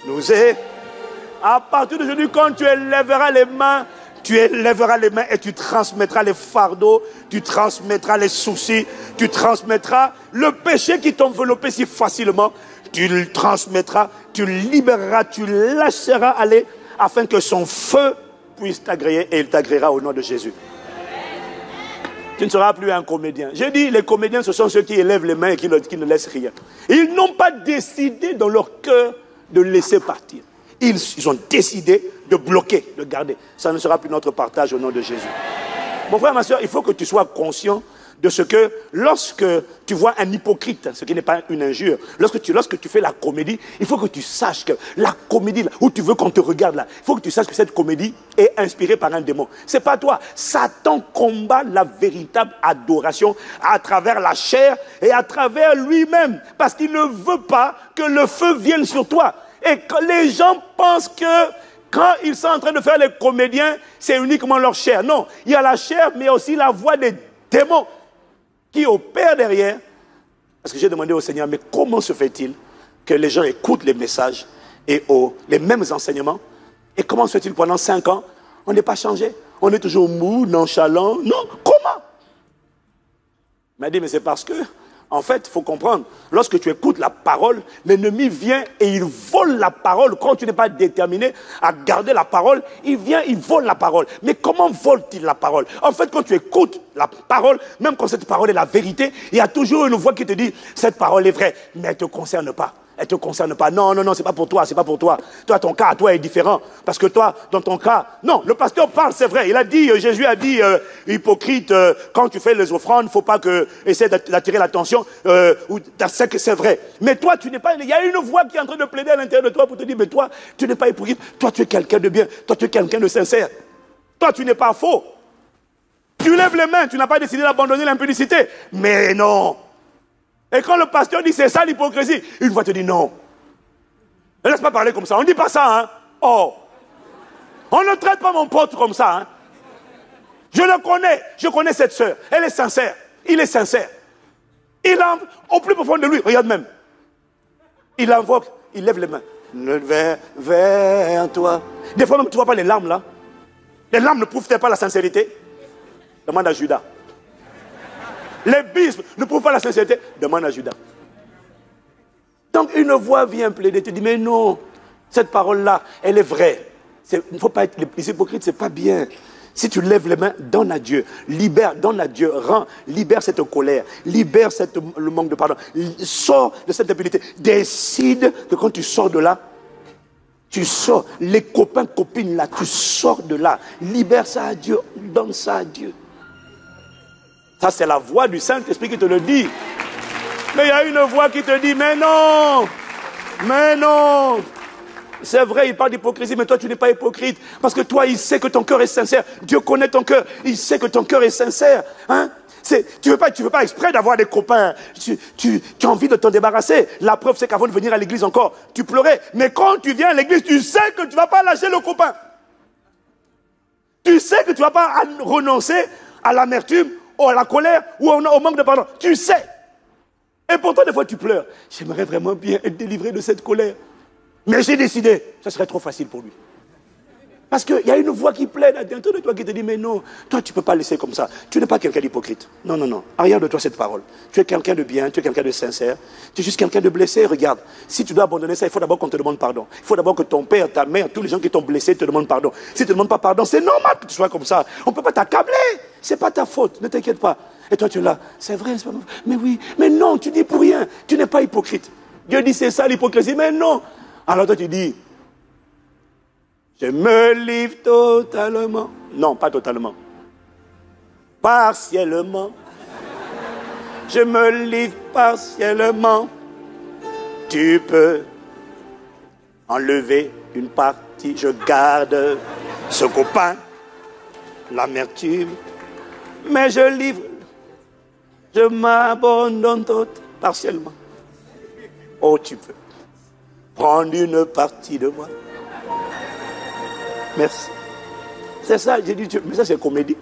À partir d'aujourd'hui, quand tu élèveras les mains, et tu transmettras les fardeaux, tu transmettras les soucis, tu transmettras le péché qui t'enveloppait si facilement. Tu le transmettras, tu le libéreras, tu le lâcheras aller afin que son feu puisse t'agréer et il t'agréera au nom de Jésus. Tu ne seras plus un comédien. J'ai dit, les comédiens, ce sont ceux qui élèvent les mains et qui ne laissent rien. Ils n'ont pas décidé dans leur cœur de laisser partir. Ils ont décidé de bloquer, de garder. Ça ne sera plus notre partage au nom de Jésus. Mon frère, ma soeur, il faut que tu sois conscient de ce que lorsque tu vois un hypocrite, ce qui n'est pas une injure, lorsque tu fais la comédie, il faut que tu saches que la comédie, là, où tu veux qu'on te regarde là, il faut que tu saches que cette comédie est inspirée par un démon. C'est pas toi. Satan combat la véritable adoration à travers la chair et à travers lui-même, parce qu'il ne veut pas que le feu vienne sur toi. Et que les gens pensent que quand ils sont en train de faire les comédiens, c'est uniquement leur chair. Non, il y a la chair, mais aussi la voix des démons qui opèrent derrière. Parce que j'ai demandé au Seigneur, mais comment se fait-il que les gens écoutent les messages et les mêmes enseignements? Et comment se fait-il pendant 5 ans, on n'est pas changé? On est toujours mou, nonchalant? Non, comment? Il m'a dit, mais c'est parce que En fait, il faut comprendre, lorsque tu écoutes la parole, l'ennemi vient et il vole la parole. Quand tu n'es pas déterminé à garder la parole, il vient, il vole la parole. Mais comment vole-t-il la parole? En fait, quand tu écoutes la parole, même quand cette parole est la vérité, il y a toujours une voix qui te dit, cette parole est vraie, mais elle ne te concerne pas. Elle ne te concerne pas. Non, non, non, c'est pas pour toi, c'est pas pour toi. Toi, ton cas, toi, est différent. Parce que toi, dans ton cas, non, le pasteur parle, c'est vrai. Il a dit, Jésus a dit, hypocrite, quand tu fais les offrandes, il ne faut pas essayer d'attirer l'attention, ou c'est que c'est vrai. Mais toi, tu n'es pas, il y a une voix qui est en train de plaider à l'intérieur de toi pour te dire, mais toi, tu n'es pas hypocrite. Toi, tu es quelqu'un de bien. Toi, tu es quelqu'un de sincère. Toi, tu n'es pas faux. Tu lèves les mains, tu n'as pas décidé d'abandonner l'impudicité. Mais non. Et quand le pasteur dit c'est ça l'hypocrisie, une fois te dit non. Ne laisse pas parler comme ça. On ne dit pas ça, hein. Oh. On ne traite pas mon pote comme ça, hein. Je le connais. Je connais cette sœur. Elle est sincère. Il est sincère. Il a, au plus profond de lui, regarde même. Il invoque, il lève les mains. Vers toi. Des fois même, tu ne vois pas les larmes là. Les larmes ne prouvent-elles pas la sincérité? Demande à Judas. Les bismes ne prouvent pas la sincérité. Demande à Judas. Donc une voix vient plaider, te dit, mais non, cette parole-là, elle est vraie. Il ne faut pas être les hypocrites, ce n'est pas bien. Si tu lèves les mains, donne à Dieu. Libère, donne à Dieu. Libère cette colère. Libère le manque de pardon. Sors de cette impunité. Décide que quand tu sors de là, tu sors. Les copains, copines là, tu sors de là. Libère ça à Dieu. Donne ça à Dieu. Ça, c'est la voix du Saint-Esprit qui te le dit. Mais il y a une voix qui te dit, mais non, mais non. C'est vrai, il parle d'hypocrisie, mais toi, tu n'es pas hypocrite. Parce que toi, il sait que ton cœur est sincère. Dieu connaît ton cœur. Il sait que ton cœur est sincère. Hein? Tu veux pas exprès d'avoir des copains. Tu as envie de t'en débarrasser. La preuve, c'est qu'avant de venir à l'église encore, tu pleurais. Mais quand tu viens à l'église, tu sais que tu ne vas pas lâcher le copain. Tu sais que tu ne vas pas renoncer à l'amertume, ou à la colère, ou au manque de pardon. Tu sais. Et pourtant, des fois, tu pleures. J'aimerais vraiment bien être délivré de cette colère. Mais j'ai décidé. Ça serait trop facile pour lui. Parce qu'il y a une voix qui plaide à l'intérieur de toi qui te dit, mais non, toi, tu ne peux pas laisser comme ça. Tu n'es pas quelqu'un d'hypocrite. Non, non, non. Arrière de toi cette parole. Tu es quelqu'un de bien, tu es quelqu'un de sincère. Tu es juste quelqu'un de blessé. Regarde, si tu dois abandonner ça, il faut d'abord qu'on te demande pardon. Il faut d'abord que ton père, ta mère, tous les gens qui t'ont blessé te demandent pardon. Si tu ne demandes pas pardon, c'est normal que tu sois comme ça. On ne peut pas t'accabler. Ce n'est pas ta faute. Ne t'inquiète pas. Et toi, tu es là. C'est vrai, c'est pas vrai. Mais oui, mais non, tu dis pour rien. Tu n'es pas hypocrite. Dieu dit, c'est ça l'hypocrisie. Mais non. Alors toi, tu dis, je me livre totalement. Non, pas totalement. Partiellement. Je me livre partiellement. Tu peux enlever une partie. Je garde ce copain, l'amertume. Mais je livre. Je m'abandonne partiellement. Oh, tu peux prendre une partie de moi. Merci. C'est ça, j'ai dit, mais ça c'est comédie.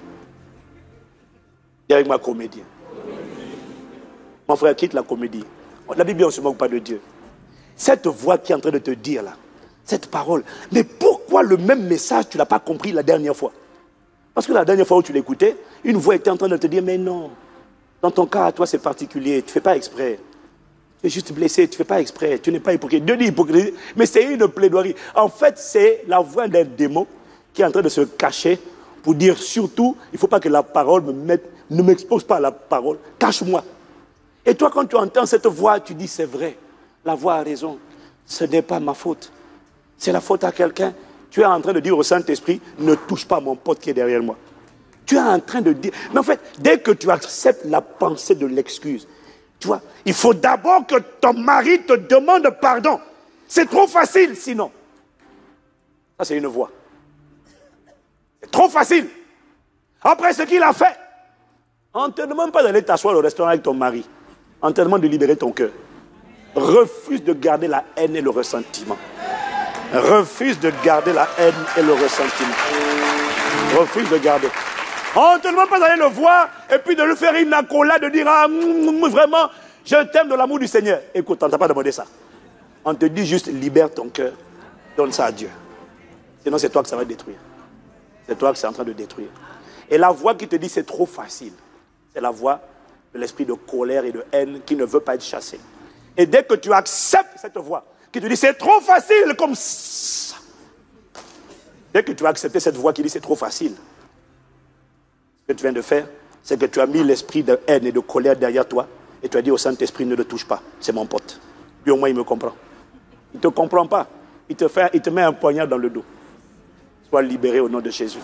Et avec ma comédie. Mon frère, quitte la comédie. La Bible, on ne se moque pas de Dieu. Cette voix qui est en train de te dire là, cette parole, mais pourquoi le même message, tu ne l'as pas compris la dernière fois? Parce que la dernière fois où tu l'écoutais, une voix était en train de te dire, mais non, dans ton cas, toi c'est particulier, tu ne fais pas exprès. Tu es juste blessé, tu ne fais pas exprès, tu n'es pas hypocrite. Dieu dit hypocrisie, mais c'est une plaidoirie. En fait, c'est la voix d'un démon qui est en train de se cacher pour dire surtout, il ne faut pas que la parole ne m'expose pas à la parole, cache-moi. Et toi, quand tu entends cette voix, tu dis, c'est vrai, la voix a raison, ce n'est pas ma faute. C'est la faute à quelqu'un. Tu es en train de dire au Saint-Esprit, ne touche pas mon pote qui est derrière moi. Tu es en train de dire, mais en fait, dès que tu acceptes la pensée de l'excuse, tu vois, il faut d'abord que ton mari te demande pardon. C'est trop facile sinon. Ça, c'est une voix. C'est trop facile. Après ce qu'il a fait, on ne te demande pas d'aller t'asseoir au restaurant avec ton mari. On te demande de libérer ton cœur. Refuse de garder la haine et le ressentiment. Refuse de garder la haine et le ressentiment. Refuse de garder. On ne te demande pas d'aller le voir et puis de lui faire une accolade, de dire ah, vraiment, je t'aime de l'amour du Seigneur. Écoute, on ne t'a pas demandé ça. On te dit juste libère ton cœur, donne ça à Dieu. Sinon, c'est toi que ça va détruire. C'est toi que c'est en train de détruire. Et la voix qui te dit c'est trop facile, c'est la voix de de l'esprit de colère et de haine qui ne veut pas être chassé. Et dès que tu acceptes cette voix, qui te dit c'est trop facile comme ça. Dès que tu as accepté cette voix qui dit c'est trop facile, ce que tu viens de faire, c'est que tu as mis l'esprit de haine et de colère derrière toi et tu as dit au Saint-Esprit ne le touche pas, c'est mon pote. Lui au moins il me comprend. Il ne te comprend pas, il te met un poignard dans le dos. Sois libéré au nom de Jésus.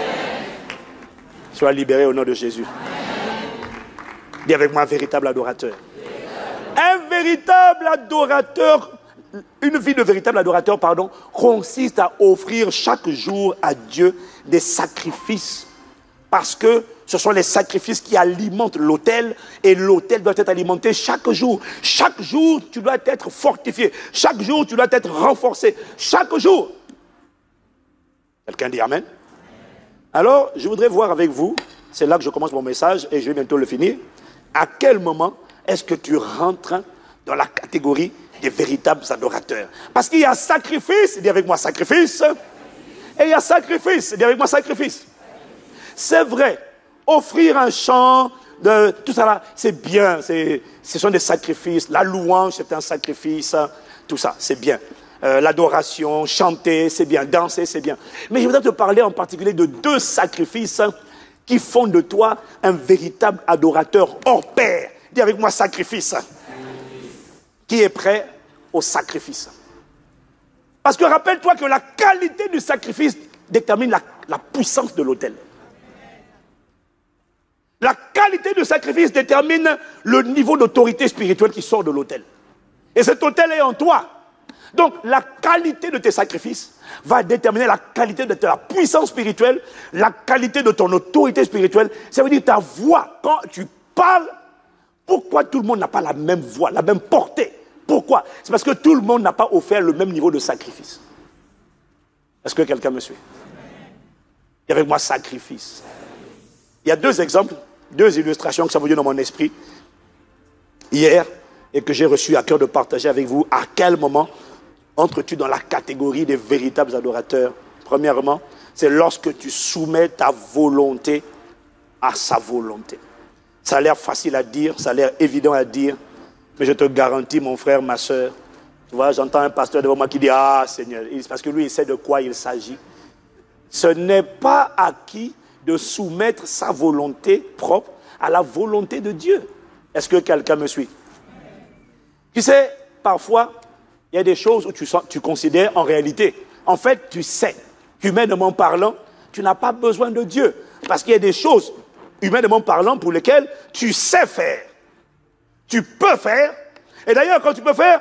Sois libéré au nom de Jésus. Dis avec moi un véritable adorateur. Un véritable adorateur, une vie de véritable adorateur, consiste à offrir chaque jour à Dieu des sacrifices. Parce que ce sont les sacrifices qui alimentent l'autel et l'autel doit être alimenté chaque jour. Chaque jour, tu dois être fortifié. Chaque jour, tu dois être renforcé. Chaque jour. Quelqu'un dit Amen? Alors, je voudrais voir avec vous, c'est là que je commence mon message et je vais bientôt le finir. À quel moment est-ce que tu rentres dans la catégorie des véritables adorateurs? Parce qu'il y a sacrifice, dis avec moi sacrifice, et il y a sacrifice, dis avec moi sacrifice. C'est vrai, offrir un chant, tout ça là, c'est bien, ce sont des sacrifices. La louange, c'est un sacrifice, tout ça, c'est bien. L'adoration, chanter, c'est bien, danser, c'est bien. Mais je voudrais te parler en particulier de deux sacrifices qui font de toi un véritable adorateur hors pair. Dis avec moi sacrifice. Qui est prêt au sacrifice? Parce que rappelle-toi que la qualité du sacrifice détermine la puissance de l'autel. La qualité du sacrifice détermine le niveau d'autorité spirituelle qui sort de l'autel. Et cet autel est en toi. Donc la qualité de tes sacrifices va déterminer la qualité de ta puissance spirituelle, la qualité de ton autorité spirituelle. Ça veut dire ta voix, quand tu parles, pourquoi tout le monde n'a pas la même voix, la même portée? Pourquoi? C'est parce que tout le monde n'a pas offert le même niveau de sacrifice. Est-ce que quelqu'un me suit? Et avec moi, sacrifice. Il y a deux exemples, deux illustrations que ça vous dit dans mon esprit hier et que j'ai reçu à cœur de partager avec vous. À quel moment entres-tu dans la catégorie des véritables adorateurs? Premièrement, c'est lorsque tu soumets ta volonté à sa volonté. Ça a l'air facile à dire, ça a l'air évident à dire, mais je te garantis, mon frère, ma soeur, tu vois, j'entends un pasteur devant moi qui dit « Ah, Seigneur », parce que lui, il sait de quoi il s'agit. Ce n'est pas acquis de soumettre sa volonté propre à la volonté de Dieu. Est-ce que quelqu'un me suit? Tu sais, parfois, il y a des choses où tu considères en réalité, en fait, tu sais, humainement parlant, tu n'as pas besoin de Dieu. Parce qu'il y a des choses, humainement parlant, pour lesquelles tu sais faire. Tu peux faire. Et d'ailleurs, quand tu peux faire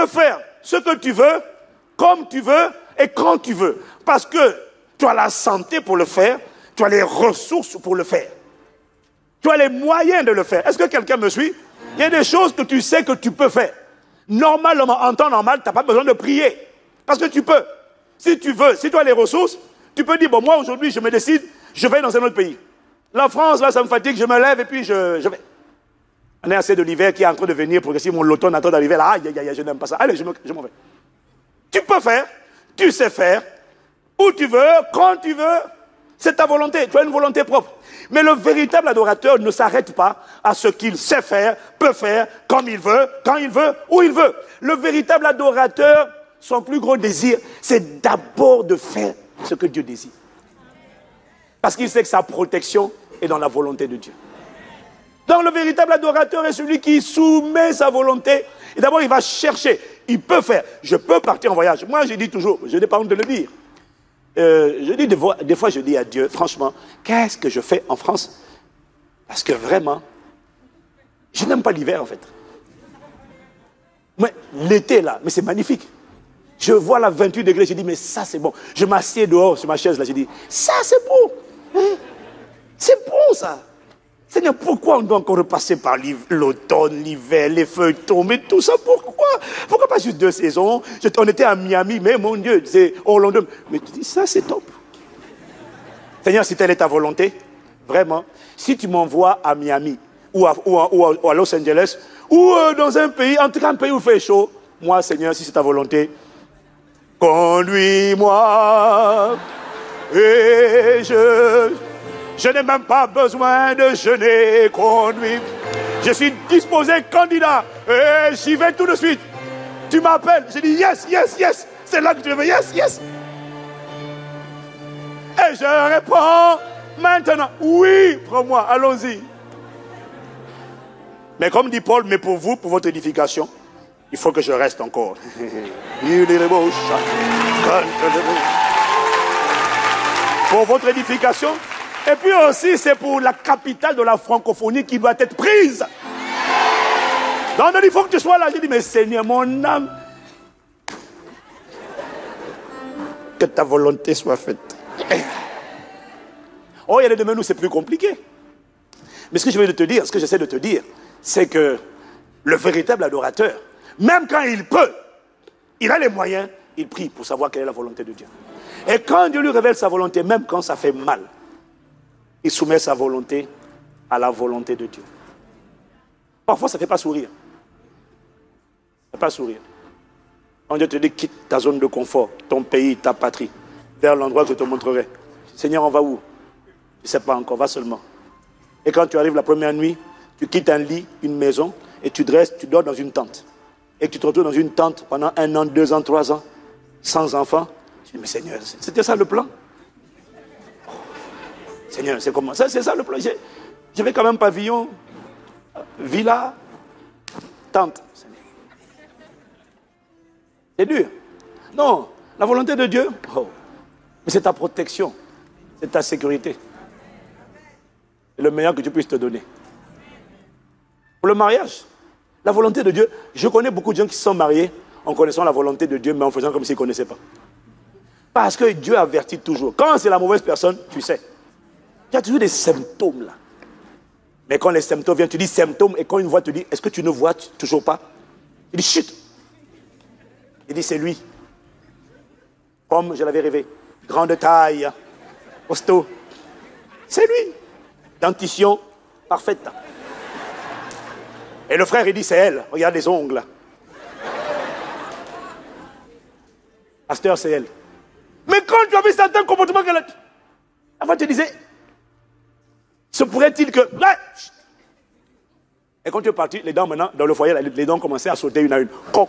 ce que tu veux, comme tu veux et quand tu veux. Parce que tu as la santé pour le faire, tu as les ressources pour le faire. Tu as les moyens de le faire. Est-ce que quelqu'un me suit? Il y a des choses que tu sais que tu peux faire. Normalement, en temps normal, tu n'as pas besoin de prier. Parce que tu peux. Si tu veux, si tu as les ressources, tu peux dire, bon, moi aujourd'hui, je me décide, je vais dans un autre pays. La France, là, ça me fatigue, je me lève et puis je vais. On est assez de l'hiver qui est en train de venir progressivement, l'automne est en train d'arriver là, aïe, aïe, aïe, je n'aime pas ça. Allez, je m'en vais. Tu peux faire, tu sais faire, où tu veux, quand tu veux, c'est ta volonté, tu as une volonté propre. Mais le véritable adorateur ne s'arrête pas à ce qu'il sait faire, peut faire, comme il veut, quand il veut, où il veut. Le véritable adorateur, son plus gros désir, c'est d'abord de faire ce que Dieu désire. Parce qu'il sait que sa protection est dans la volonté de Dieu. Donc le véritable adorateur est celui qui soumet sa volonté. Et d'abord, il va chercher. Il peut faire. Je peux partir en voyage. Moi, je dis toujours, je n'ai pas honte de le dire. Je dis des fois, je dis à Dieu, franchement, qu'est-ce que je fais en France? Parce que vraiment, je n'aime pas l'hiver en fait. Mais l'été là, mais c'est magnifique. Je vois la 28 degrés, je dis, mais ça c'est bon. Je m'assieds dehors sur ma chaise là, je dis, ça c'est bon. Hein? C'est bon ça. Seigneur, pourquoi on doit encore repasser par l'automne, l'hiver, les feuilles tombent, tout ça, pourquoi? Pourquoi pas juste 2 saisons? On était à Miami, mais mon Dieu, c'est Orlando. Mais tu dis, ça c'est top. Seigneur, si telle est ta volonté, vraiment, si tu m'envoies à Miami, ou à Los Angeles, ou dans un pays, en tout cas un pays où il fait chaud, moi, Seigneur, si c'est ta volonté, conduis-moi, et je n'ai même pas besoin de jeûner, conduis. Je suis disposé candidat. Et j'y vais tout de suite. Tu m'appelles. Je dis yes, yes, yes. C'est là que je veux. Yes, yes. Et je réponds maintenant. Oui, prends-moi. Allons-y. Mais comme dit Paul, mais pour vous, pour votre édification, il faut que je reste encore. Pour votre édification. Et puis aussi, c'est pour la capitale de la francophonie qui doit être prise. Donc, il faut que tu sois là. Je dis, mais Seigneur, mon âme, que ta volonté soit faite. Oh, il y a des domaines où c'est plus compliqué. Mais ce que je veux te dire, ce que j'essaie de te dire, c'est que le véritable adorateur, même quand il peut, il a les moyens, il prie pour savoir quelle est la volonté de Dieu. Et quand Dieu lui révèle sa volonté, même quand ça fait mal, il soumet sa volonté à la volonté de Dieu. Parfois, ça ne fait pas sourire. Ça ne fait pas sourire. Quand Dieu te dit, quitte ta zone de confort, ton pays, ta patrie, vers l'endroit que je te montrerai. Seigneur, on va où? Je ne sais pas encore, va seulement. Et quand tu arrives la première nuit, tu quittes un lit, une maison, et tu dors dans une tente. Et tu te retrouves dans une tente pendant 1 an, 2 ans, 3 ans, sans enfant. Je dis, mais Seigneur, c'était ça le plan? Seigneur, c'est comment? C'est ça le plan. J'avais quand même pavillon, villa, tente. C'est dur. Non, la volonté de Dieu, oh, mais c'est ta protection, c'est ta sécurité. C'est le meilleur que Dieu puisse te donner. Pour le mariage, la volonté de Dieu, je connais beaucoup de gens qui se sont mariés en connaissant la volonté de Dieu, mais en faisant comme s'ils ne connaissaient pas. Parce que Dieu avertit toujours. Quand c'est la mauvaise personne, tu sais. Il y a toujours des symptômes là. Mais quand les symptômes viennent, tu dis symptômes, et quand une voix te dit, est-ce que tu ne vois toujours pas? Il dit, chut. Il dit, c'est lui. Comme je l'avais rêvé. Grande taille, costaud. C'est lui. Dentition parfaite. Et le frère, il dit, c'est elle. Regarde les ongles. Pasteur, c'est elle. Mais quand tu as vu certains comportements qu'elle a... Avant, tu disais, se pourrait-il que... Et quand tu es parti, les dents maintenant, dans le foyer, les dents commençaient à sauter une à une.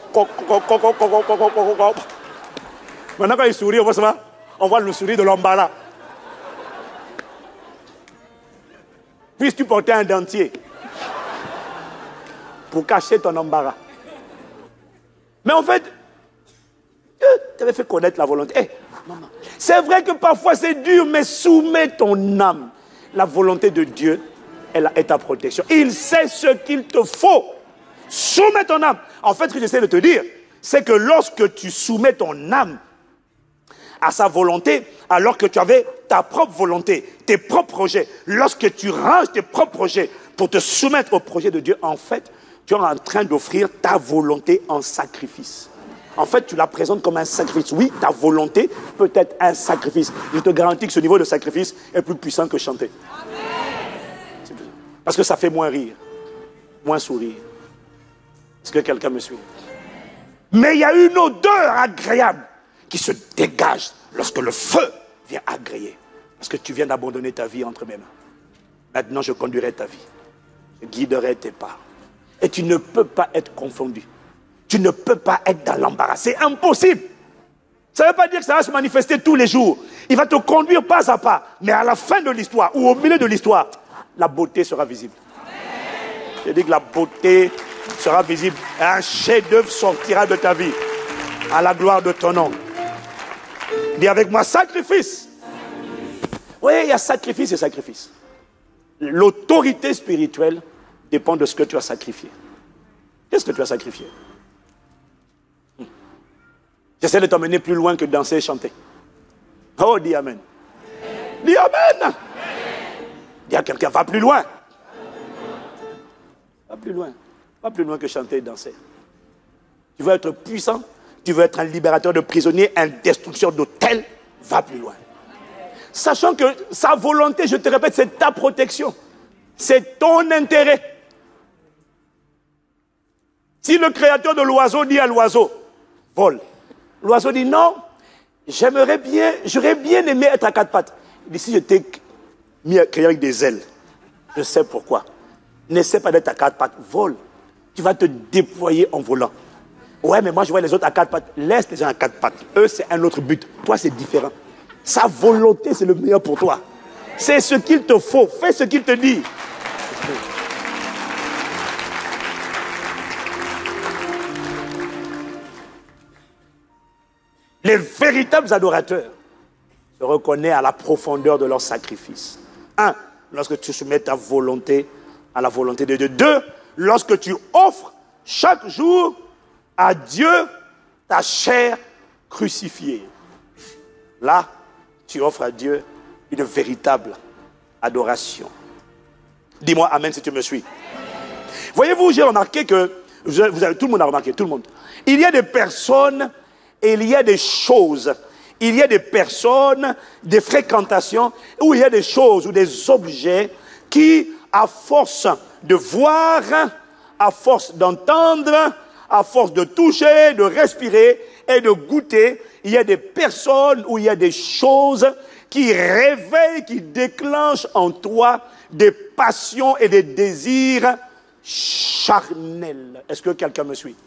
Maintenant, quand il sourit, on voit le sourire de l'embarras. Puisses-tu porter un dentier pour cacher ton embarras. Mais en fait, Dieu t'avait fait connaître la volonté. Hey, non. C'est vrai que parfois c'est dur, mais soumets ton âme. La volonté de Dieu, elle est ta protection. Il sait ce qu'il te faut. Soumets ton âme. En fait, ce que j'essaie de te dire, c'est que lorsque tu soumets ton âme à sa volonté, alors que tu avais ta propre volonté, tes propres projets, lorsque tu ranges tes propres projets pour te soumettre au projet de Dieu, en fait, tu es en train d'offrir ta volonté en sacrifice. En fait, tu la présentes comme un sacrifice. Oui, ta volonté peut être un sacrifice. Je te garantis que ce niveau de sacrifice est plus puissant que chanter. Parce que ça fait moins rire, moins sourire. Est-ce que quelqu'un me suit? Mais il y a une odeur agréable qui se dégage lorsque le feu vient agréer. Parce que tu viens d'abandonner ta vie entre mes mains. Maintenant, je conduirai ta vie. Je guiderai tes pas. Et tu ne peux pas être confondu. Tu ne peux pas être dans l'embarras. C'est impossible. Ça ne veut pas dire que ça va se manifester tous les jours. Il va te conduire pas à pas. Mais à la fin de l'histoire, ou au milieu de l'histoire, la beauté sera visible. Je dis que la beauté sera visible. Un chef-d'œuvre sortira de ta vie. À la gloire de ton nom. Dis avec moi, sacrifice. Oui, il y a sacrifice et sacrifice. L'autorité spirituelle dépend de ce que tu as sacrifié. Qu'est-ce que tu as sacrifié? J'essaie de t'emmener plus loin que danser et chanter. Oh, dis Amen. Dis Amen. Dis à quelqu'un, va plus loin. Va plus loin. Va plus loin que chanter et danser. Tu veux être puissant, tu veux être un libérateur de prisonniers, un destructeur d'hôtels, va plus loin. Sachant que sa volonté, je te répète, c'est ta protection. C'est ton intérêt. Si le créateur de l'oiseau dit à l'oiseau, vole. L'oiseau dit non, j'aurais bien aimé être à 4 pattes. Il dit si je t'ai mis à créer avec des ailes, je sais pourquoi. N'essaie pas d'être à quatre pattes. Vole. Tu vas te déployer en volant. Ouais, mais moi je vois les autres à quatre pattes. Laisse les gens à quatre pattes. Eux, c'est un autre but. Toi, c'est différent. Sa volonté, c'est le meilleur pour toi. C'est ce qu'il te faut. Fais ce qu'il te dit. Les véritables adorateurs se reconnaissent à la profondeur de leur sacrifice. 1. Lorsque tu soumets ta volonté à la volonté de Dieu. 2. Lorsque tu offres chaque jour à Dieu ta chair crucifiée. Là, tu offres à Dieu une véritable adoration. Dis-moi amen si tu me suis. Voyez-vous, j'ai remarqué que, tout le monde a remarqué, tout le monde. Il y a des personnes et il y a des choses. Il y a des personnes, des fréquentations, où il y a des choses ou des objets qui, à force de voir, à force d'entendre, à force de toucher, de respirer et de goûter, il y a des personnes ou il y a des choses qui réveillent, qui déclenchent en toi des passions et des désirs charnels. Est-ce que quelqu'un me suit?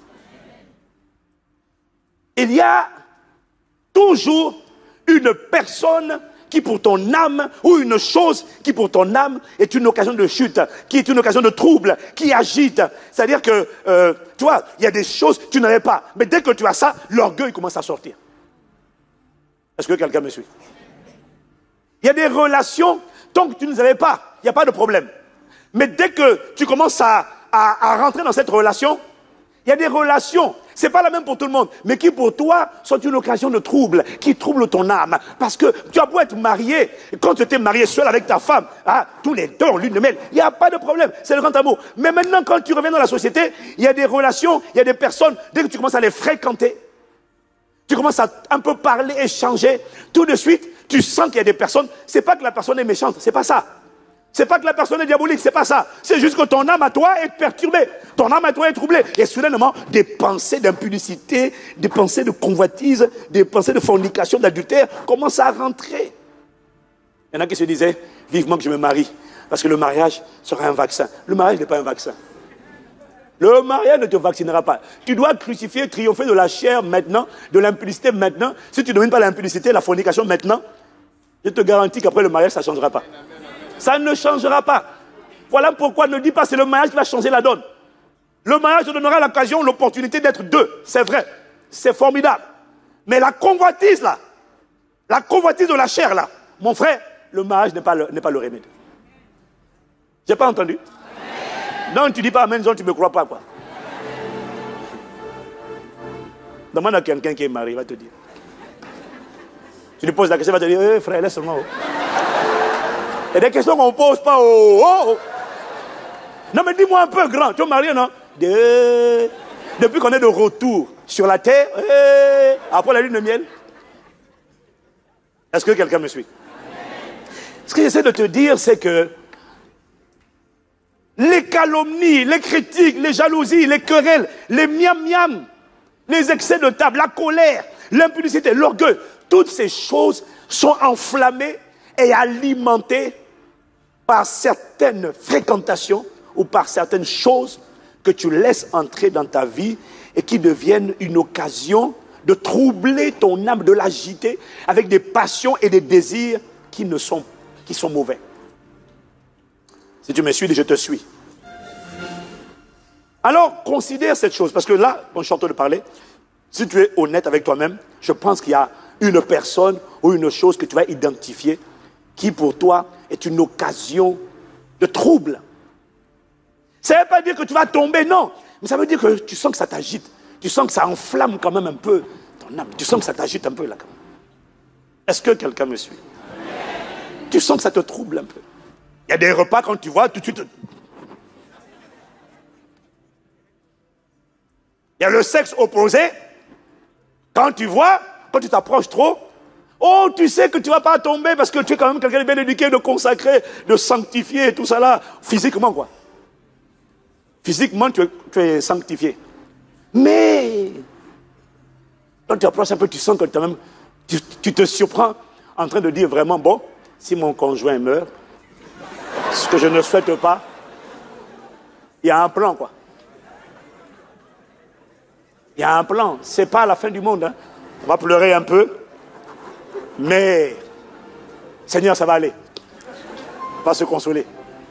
Il y a toujours une personne qui pour ton âme, ou une chose qui pour ton âme est une occasion de chute, qui est une occasion de trouble, qui agite. C'est-à-dire que, tu vois, il y a des choses que tu n'avais pas. Mais dès que tu as ça, l'orgueil commence à sortir. Est-ce que quelqu'un me suit? Il y a des relations, tant que tu ne les avais pas, il n'y a pas de problème. Mais dès que tu commences à rentrer dans cette relation, il y a des relations, ce n'est pas la même pour tout le monde, mais qui pour toi sont une occasion de trouble, qui trouble ton âme. Parce que tu as beau être marié, quand tu étais marié seul avec ta femme, tous les deux en lune de miel, il n'y a pas de problème, c'est le grand amour. Mais maintenant, quand tu reviens dans la société, il y a des relations, il y a des personnes, dès que tu commences à les fréquenter, tu commences à un peu parler, échanger, tout de suite, tu sens qu'il y a des personnes, c'est pas que la personne est méchante, c'est pas ça. C'est pas que la personne est diabolique, c'est pas ça. C'est juste que ton âme à toi est perturbée. Ton âme à toi est troublée. Et soudainement, des pensées d'impudicité, des pensées de convoitise, des pensées de fornication, d'adultère commencent à rentrer. Il y en a qui se disaient, vivement que je me marie, parce que le mariage sera un vaccin. Le mariage n'est pas un vaccin. Le mariage ne te vaccinera pas. Tu dois crucifier, triompher de la chair maintenant, de l'impudicité maintenant. Si tu ne domines pas l'impudicité, la fornication maintenant, je te garantis qu'après le mariage, ça ne changera pas. Ça ne changera pas. Voilà pourquoi ne dis pas c'est le mariage qui va changer la donne. Le mariage te donnera l'occasion, l'opportunité d'être deux. C'est vrai. C'est formidable. Mais la convoitise là, la convoitise de la chair là, mon frère, le mariage n'est pas le remède. J'ai pas entendu? Non, tu dis pas amen, tu ne me crois pas quoi. Demande à quelqu'un qui est marié, il va te dire. Tu lui poses la question, il va te dire, frère, laisse-moi. Il y a des questions qu'on ne pose pas. Non, mais dis-moi un peu grand. Tu es marié, non? Depuis qu'on est de retour sur la terre, après la lune de miel. Est-ce que quelqu'un me suit? Ce que j'essaie de te dire, c'est que les calomnies, les critiques, les jalousies, les querelles, les miam-miam, les excès de table, la colère, l'impudicité, l'orgueil, toutes ces choses sont enflammées et alimentées par certaines fréquentations ou par certaines choses que tu laisses entrer dans ta vie et qui deviennent une occasion de troubler ton âme, de l'agiter avec des passions et des désirs qui sont mauvais. Si tu me suis, je te suis. Alors, considère cette chose, parce que là, on chante de parler, si tu es honnête avec toi-même, je pense qu'il y a une personne ou une chose que tu vas identifier qui pour toi est une occasion de trouble. Ça ne veut pas dire que tu vas tomber, non. Mais ça veut dire que tu sens que ça t'agite. Tu sens que ça enflamme quand même un peu ton âme. Tu sens que ça t'agite un peu là quand même. Est-ce que quelqu'un me suit? Tu sens que ça te trouble un peu. Il y a des repas quand tu vois, tout de suite... Il y a le sexe opposé. Quand tu vois, quand tu t'approches trop, oh, tu sais que tu ne vas pas tomber parce que tu es quand même quelqu'un de bien éduqué, de consacré, de sanctifié et tout ça là. Physiquement, quoi. Physiquement, tu es sanctifié. Mais, quand tu approches un peu, tu sens que même, tu te surprends en train de dire vraiment, bon, si mon conjoint meurt, ce que je ne souhaite pas, Il y a un plan, quoi. Il y a un plan. Ce n'est pas la fin du monde. Hein. On va pleurer un peu. Mais, Seigneur, ça va aller. On va se consoler.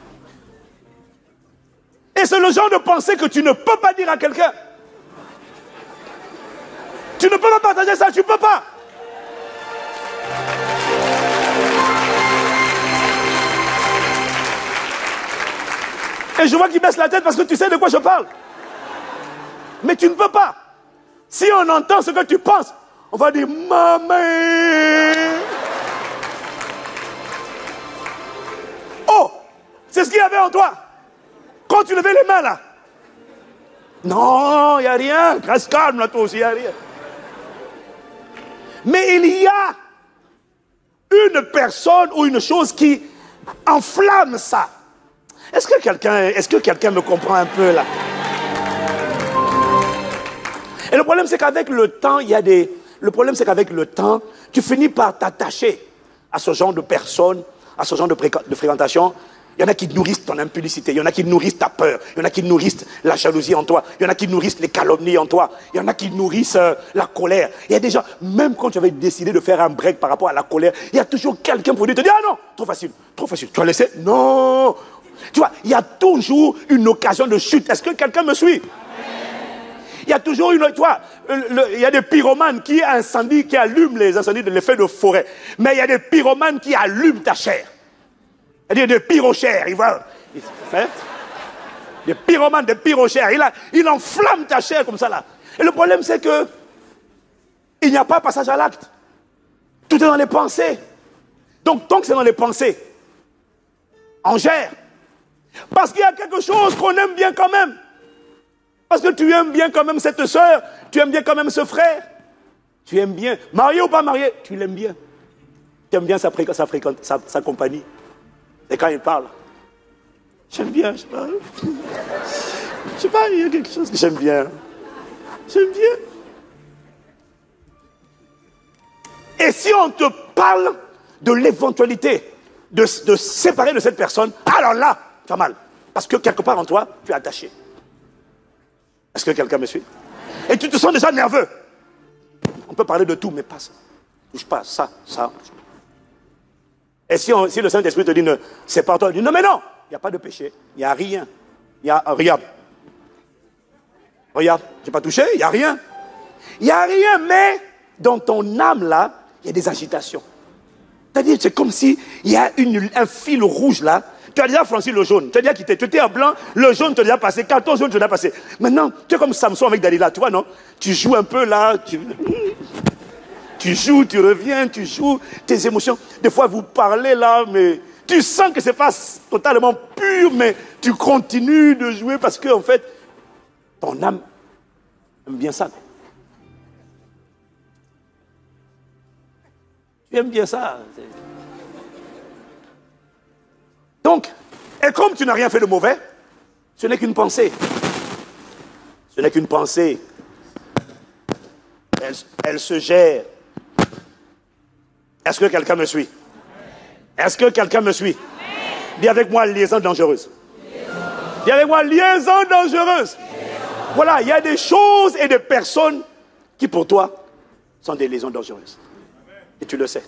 Et c'est le genre de pensée que tu ne peux pas dire à quelqu'un. Tu ne peux pas partager ça, tu ne peux pas. Et je vois qu'il baisse la tête parce que tu sais de quoi je parle. Mais tu ne peux pas. Si on entend ce que tu penses, on va dire, maman. Oh, c'est ce qu'il y avait en toi. Quand tu levais les mains là. Non, il n'y a rien. Reste calme là toi aussi, il n'y a rien. Mais il y a une personne ou une chose qui enflamme ça. Est-ce que quelqu'un me comprend un peu là? Et le problème c'est qu'avec le temps, tu finis par t'attacher à ce genre de personnes, à ce genre de fréquentation. Il y en a qui nourrissent ton impudicité, il y en a qui nourrissent ta peur, il y en a qui nourrissent la jalousie en toi, il y en a qui nourrissent les calomnies en toi, il y en a qui nourrissent la colère. Il y a des gens, même quand tu avais décidé de faire un break par rapport à la colère, il y a toujours quelqu'un pour te dire, ah non, trop facile, tu as laissé, non. Tu vois, il y a toujours une occasion de chute. Est-ce que quelqu'un me suit? Il y a toujours une, tu vois, il y a des pyromanes qui allument les incendies de l'effet de forêt. Mais il y a des pyromanes qui allument ta chair. C'est-à-dire des pyrochères, des pyromanes, des pyrochères. Il enflamme ta chair comme ça là. Et le problème c'est que il n'y a pas passage à l'acte. Tout est dans les pensées. Donc tant que c'est dans les pensées, on gère. Parce qu'il y a quelque chose qu'on aime bien quand même. Parce que tu aimes bien quand même cette soeur, tu aimes bien quand même ce frère. Tu aimes bien, marié ou pas marié, tu l'aimes bien. Tu aimes bien sa compagnie. Et quand il parle, j'aime bien, je sais pas, il y a quelque chose que j'aime bien. J'aime bien. Et si on te parle de l'éventualité de séparer de cette personne, alors là, tu as mal. Parce que quelque part en toi, tu es attaché. Est-ce que quelqu'un me suit? Et tu te sens déjà nerveux. On peut parler de tout, mais pas ça. Touche pas ça. Et si le Saint-Esprit te dit, c'est pas toi, il dit, non mais non, il n'y a pas de péché, il n'y a rien. Regarde, j'ai pas touché, il n'y a rien. Il n'y a rien, mais dans ton âme là, il y a des agitations. C'est-à-dire, c'est comme s'il y a un fil rouge là. Tu as déjà franchi le jaune, tu as déjà quitté, tu étais en blanc, le jaune te déjà passé, 14 jaunes te déjà passé. Maintenant, tu es comme Samson avec Dalila, tu vois, non? Tu joues un peu là, tu joues, tu reviens, tu joues, tes émotions. Des fois, vous parlez là, mais tu sens que ce n'est pas totalement pur, mais tu continues de jouer parce que, en fait, ton âme aime bien ça. Tu aimes bien ça. Donc, et comme tu n'as rien fait de mauvais, ce n'est qu'une pensée. Ce n'est qu'une pensée. Elle se gère. Est-ce que quelqu'un me suit? Est-ce que quelqu'un me suit? Dis avec moi, liaison dangereuse. Dis avec moi, liaison dangereuse. Voilà, il y a des choses et des personnes qui pour toi sont des liaisons dangereuses. Et tu le sais.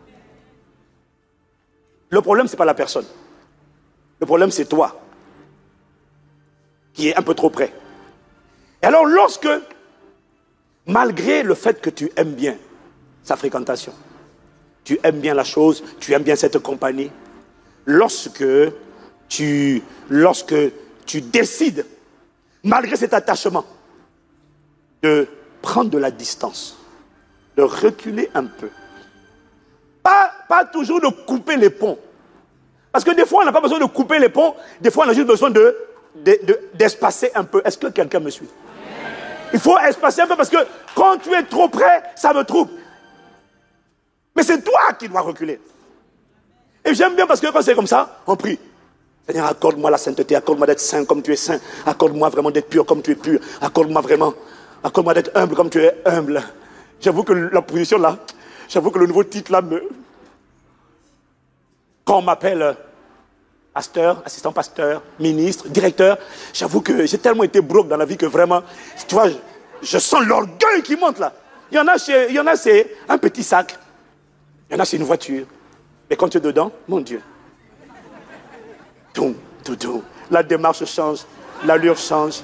Le problème, ce n'est pas la personne. Le problème, c'est toi qui es un peu trop près. Et alors, lorsque, malgré le fait que tu aimes bien sa fréquentation, tu aimes bien la chose, tu aimes bien cette compagnie, lorsque tu décides, malgré cet attachement, de prendre de la distance, de reculer un peu, pas toujours de couper les ponts. Parce que des fois, on n'a pas besoin de couper les ponts. Des fois, on a juste besoin d'espacer un peu. Est-ce que quelqu'un me suit? Il faut espacer un peu parce que quand tu es trop près, ça me trouble. Mais c'est toi qui dois reculer. Et j'aime bien parce que quand c'est comme ça, on prie. Seigneur, accorde-moi la sainteté. Accorde-moi d'être saint comme tu es saint. Accorde-moi vraiment d'être pur comme tu es pur. Accorde-moi vraiment. Accorde-moi d'être humble comme tu es humble. J'avoue que la position là, j'avoue que le nouveau titre là me... Quand on m'appelle pasteur, assistant pasteur, ministre, directeur. J'avoue que j'ai tellement été broke dans la vie que vraiment, tu vois, je sens l'orgueil qui monte là. Il y en a c'est un petit sac. Il y en a c'est une voiture. Mais quand tu es dedans, mon Dieu. Tout. La démarche change, l'allure change.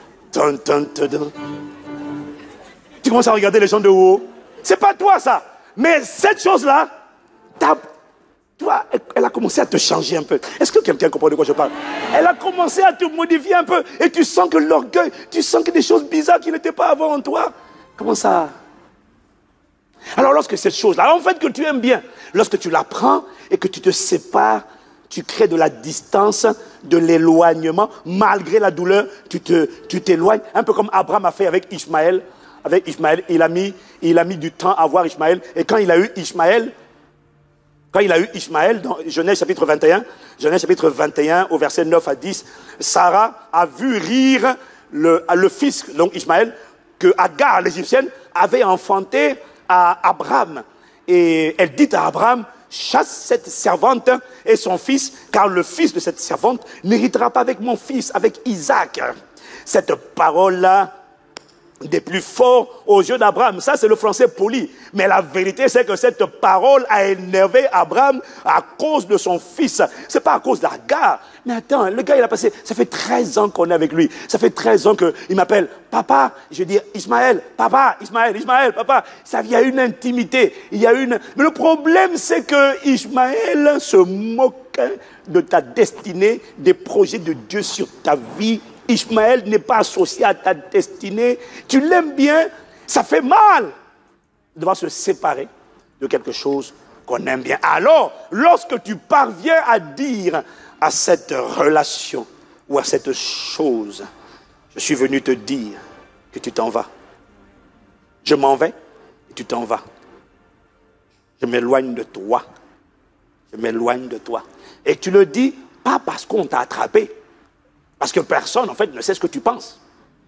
Tu commences à regarder les gens de haut. C'est pas toi ça. Mais cette chose-là, elle a commencé à te changer un peu. Est-ce que quelqu'un comprend de quoi je parle? Elle a commencé à te modifier un peu. Et tu sens que l'orgueil, tu sens que des choses bizarres qui n'étaient pas avant en toi. Comment ça? Alors lorsque cette chose-là, en fait que tu aimes bien, lorsque tu la prends et que tu te sépares, tu crées de la distance, de l'éloignement, malgré la douleur, tu t'éloignes. Un peu comme Abraham a fait avec Ishmaël. Avec Ishmaël, il a mis du temps à voir Ishmaël. Et quand il a eu Ishmaël, dans Genèse chapitre 21, au verset 9 à 10, Sarah a vu rire le fils, donc Ishmaël, que Agar, l'égyptienne, avait enfanté à Abraham. Et elle dit à Abraham, chasse cette servante et son fils, car le fils de cette servante n'héritera pas avec mon fils, avec Isaac. Cette parole-là, des plus forts aux yeux d'Abraham. Ça, c'est le français poli. Mais la vérité, c'est que cette parole a énervé Abraham à cause de son fils. C'est pas à cause d'Agar. Mais attends, le gars, il a passé, ça fait 13 ans qu'on est avec lui. Ça fait 13 ans qu'il m'appelle papa. Je dis Ismaël, papa, Ismaël, papa. Ça, il y a une intimité. Mais le problème, c'est que Ismaël se moquait de ta destinée, des projets de Dieu sur ta vie. Ishmaël n'est pas associé à ta destinée. Tu l'aimes bien, ça fait mal de devoir se séparer de quelque chose qu'on aime bien. Alors, lorsque tu parviens à dire à cette relation ou à cette chose, je suis venu te dire que tu t'en vas. Je m'en vais et tu t'en vas. Je m'éloigne de toi. Je m'éloigne de toi. Et tu le dis pas parce qu'on t'a attrapé. Parce que personne, en fait, ne sait ce que tu penses.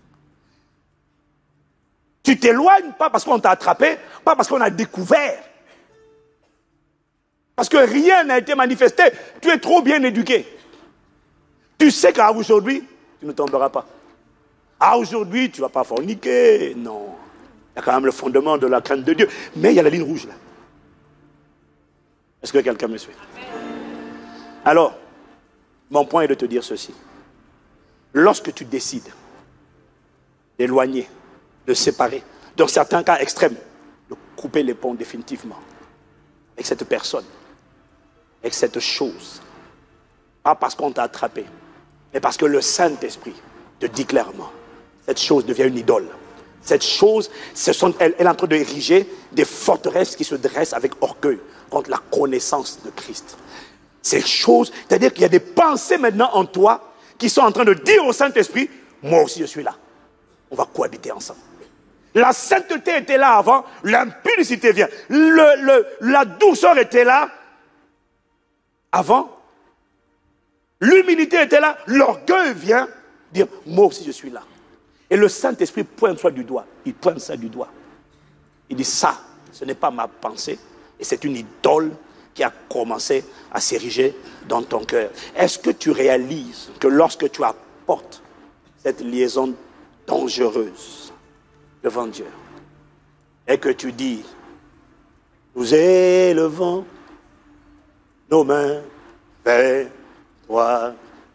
Tu t'éloignes pas parce qu'on t'a attrapé, pas parce qu'on a découvert. Parce que rien n'a été manifesté. Tu es trop bien éduqué. Tu sais qu'à aujourd'hui, tu ne tomberas pas. À aujourd'hui, tu ne vas pas forniquer. Non. Il y a quand même le fondement de la crainte de Dieu. Mais il y a la ligne rouge là. Est-ce que quelqu'un me suit? Alors, mon point est de te dire ceci. Lorsque tu décides d'éloigner, de séparer, dans certains cas extrêmes, de couper les ponts définitivement avec cette personne, avec cette chose, pas parce qu'on t'a attrapé, mais parce que le Saint-Esprit te dit clairement, cette chose devient une idole. Cette chose, elle est en train d'ériger des forteresses qui se dressent avec orgueil contre la connaissance de Christ. Ces choses, c'est-à-dire qu'il y a des pensées maintenant en toi qui sont en train de dire au Saint-Esprit, moi aussi je suis là. On va cohabiter ensemble. La sainteté était là avant, l'impudicité vient. La douceur était là avant. L'humilité était là, l'orgueil vient dire, moi aussi je suis là. Et le Saint-Esprit pointe ça du doigt. Il pointe ça du doigt. Il dit, ça, ce n'est pas ma pensée, et c'est une idole qui a commencé à s'ériger dans ton cœur. Est-ce que tu réalises que lorsque tu apportes cette liaison dangereuse devant Dieu et que tu dis, nous élevons nos mains vers toi,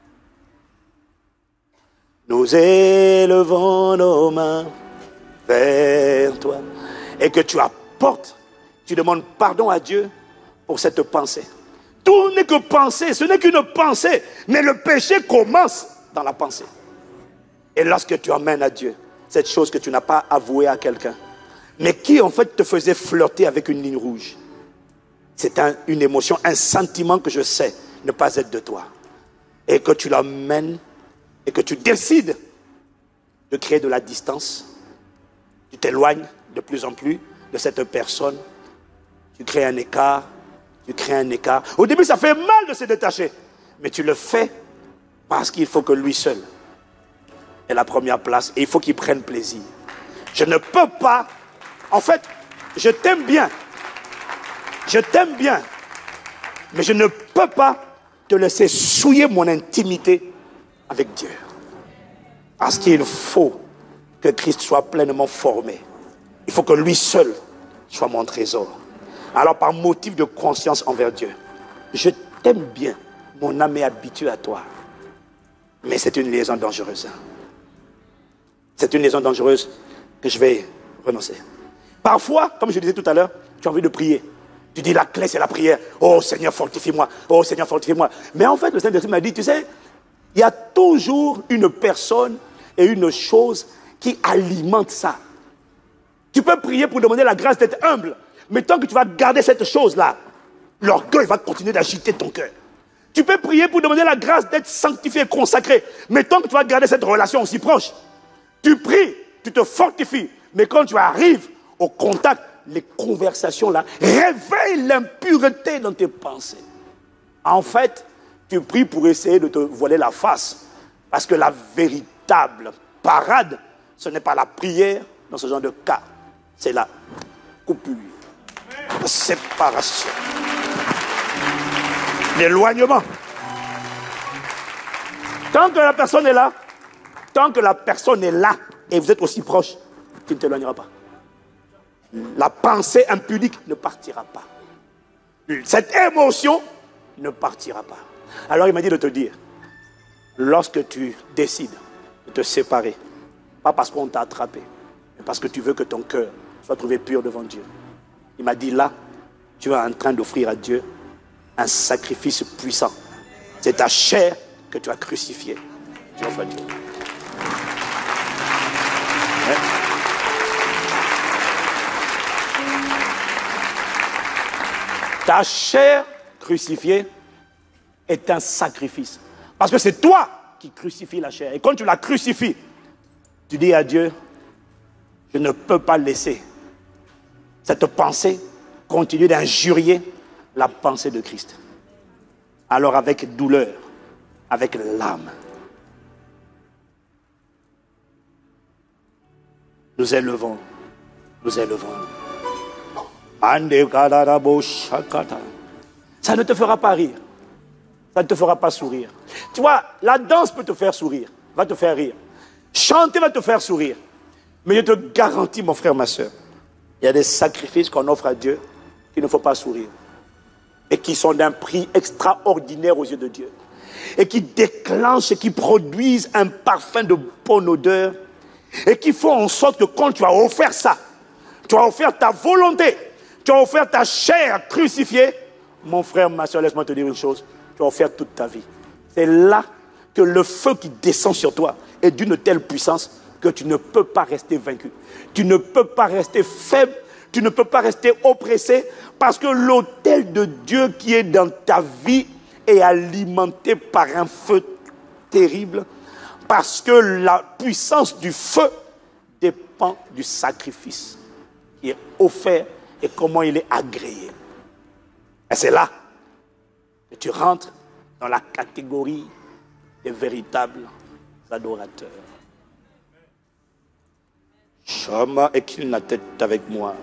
nous élevons nos mains vers toi, et que tu apportes, tu demandes pardon à Dieu pour cette pensée. Tout n'est que pensée, ce n'est qu'une pensée, mais le péché commence dans la pensée. Et lorsque tu emmènes à Dieu cette chose que tu n'as pas avouée à quelqu'un, mais qui en fait te faisait flirter avec une ligne rouge, c'est une émotion, un sentiment que je sais ne pas être de toi, et que tu l'emmènes et que tu décides de créer de la distance, tu t'éloignes de plus en plus de cette personne, tu crées un écart. Au début, ça fait mal de se détacher. Mais tu le fais parce qu'il faut que lui seul ait la première place. Et il faut qu'il prenne plaisir. Je ne peux pas... En fait, je t'aime bien. Je t'aime bien. Mais je ne peux pas te laisser souiller mon intimité avec Dieu. Parce qu'il faut que Christ soit pleinement formé. Il faut que lui seul soit mon trésor. Alors par motif de conscience envers Dieu, je t'aime bien, mon âme est habituée à toi. Mais c'est une liaison dangereuse. C'est une liaison dangereuse que je vais renoncer. Parfois, comme je disais tout à l'heure, tu as envie de prier. Tu dis la clé c'est la prière. Oh Seigneur fortifie-moi. Oh Seigneur fortifie-moi. Mais en fait le Saint-Esprit m'a dit, tu sais, il y a toujours une personne et une chose qui alimente ça. Tu peux prier pour demander la grâce d'être humble. Mais tant que tu vas garder cette chose-là, l'orgueil va continuer d'agiter ton cœur. Tu peux prier pour demander la grâce d'être sanctifié et consacré. Mais tant que tu vas garder cette relation aussi proche, tu pries, tu te fortifies. Mais quand tu arrives au contact, les conversations là réveillent l'impureté dans tes pensées. En fait, tu pries pour essayer de te voiler la face. Parce que la véritable parade, ce n'est pas la prière dans ce genre de cas. C'est la coupure, la séparation, l'éloignement. Tant que la personne est là, et vous êtes aussi proche, tu ne t'éloigneras pas. La pensée impudique ne partira pas. Cette émotion ne partira pas. Alors il m'a dit de te dire, lorsque tu décides de te séparer, pas parce qu'on t'a attrapé, mais parce que tu veux que ton cœur soit trouvé pur devant Dieu. Il m'a dit là, tu es en train d'offrir à Dieu un sacrifice puissant. C'est ta chair que tu as crucifiée. Tu offres à Dieu. Ouais. Ta chair crucifiée est un sacrifice. Parce que c'est toi qui crucifies la chair. Et quand tu la crucifies, tu dis à Dieu, je ne peux pas laisser cette pensée continuer d'injurier la pensée de Christ. Alors avec douleur, avec l'âme, nous élevons. Ça ne te fera pas rire. Ça ne te fera pas sourire. Tu vois, la danse peut te faire sourire, va te faire rire. Chanter va te faire sourire. Mais je te garantis, mon frère, ma soeur, il y a des sacrifices qu'on offre à Dieu qu'il ne faut pas sourire. Et qui sont d'un prix extraordinaire aux yeux de Dieu. Et qui déclenchent et qui produisent un parfum de bonne odeur. Et qui font en sorte que quand tu as offert ça, tu as offert ta volonté, tu as offert ta chair crucifiée, mon frère, ma soeur, laisse-moi te dire une chose, tu as offert toute ta vie. C'est là que le feu qui descend sur toi est d'une telle puissance que tu ne peux pas rester vaincu. Tu ne peux pas rester faible, tu ne peux pas rester oppressé, parce que l'autel de Dieu qui est dans ta vie est alimenté par un feu terrible, parce que la puissance du feu dépend du sacrifice qui est offert et comment il est agréé. Et c'est là que tu rentres dans la catégorie des véritables adorateurs. Chama et qu'il n'a tête avec moi.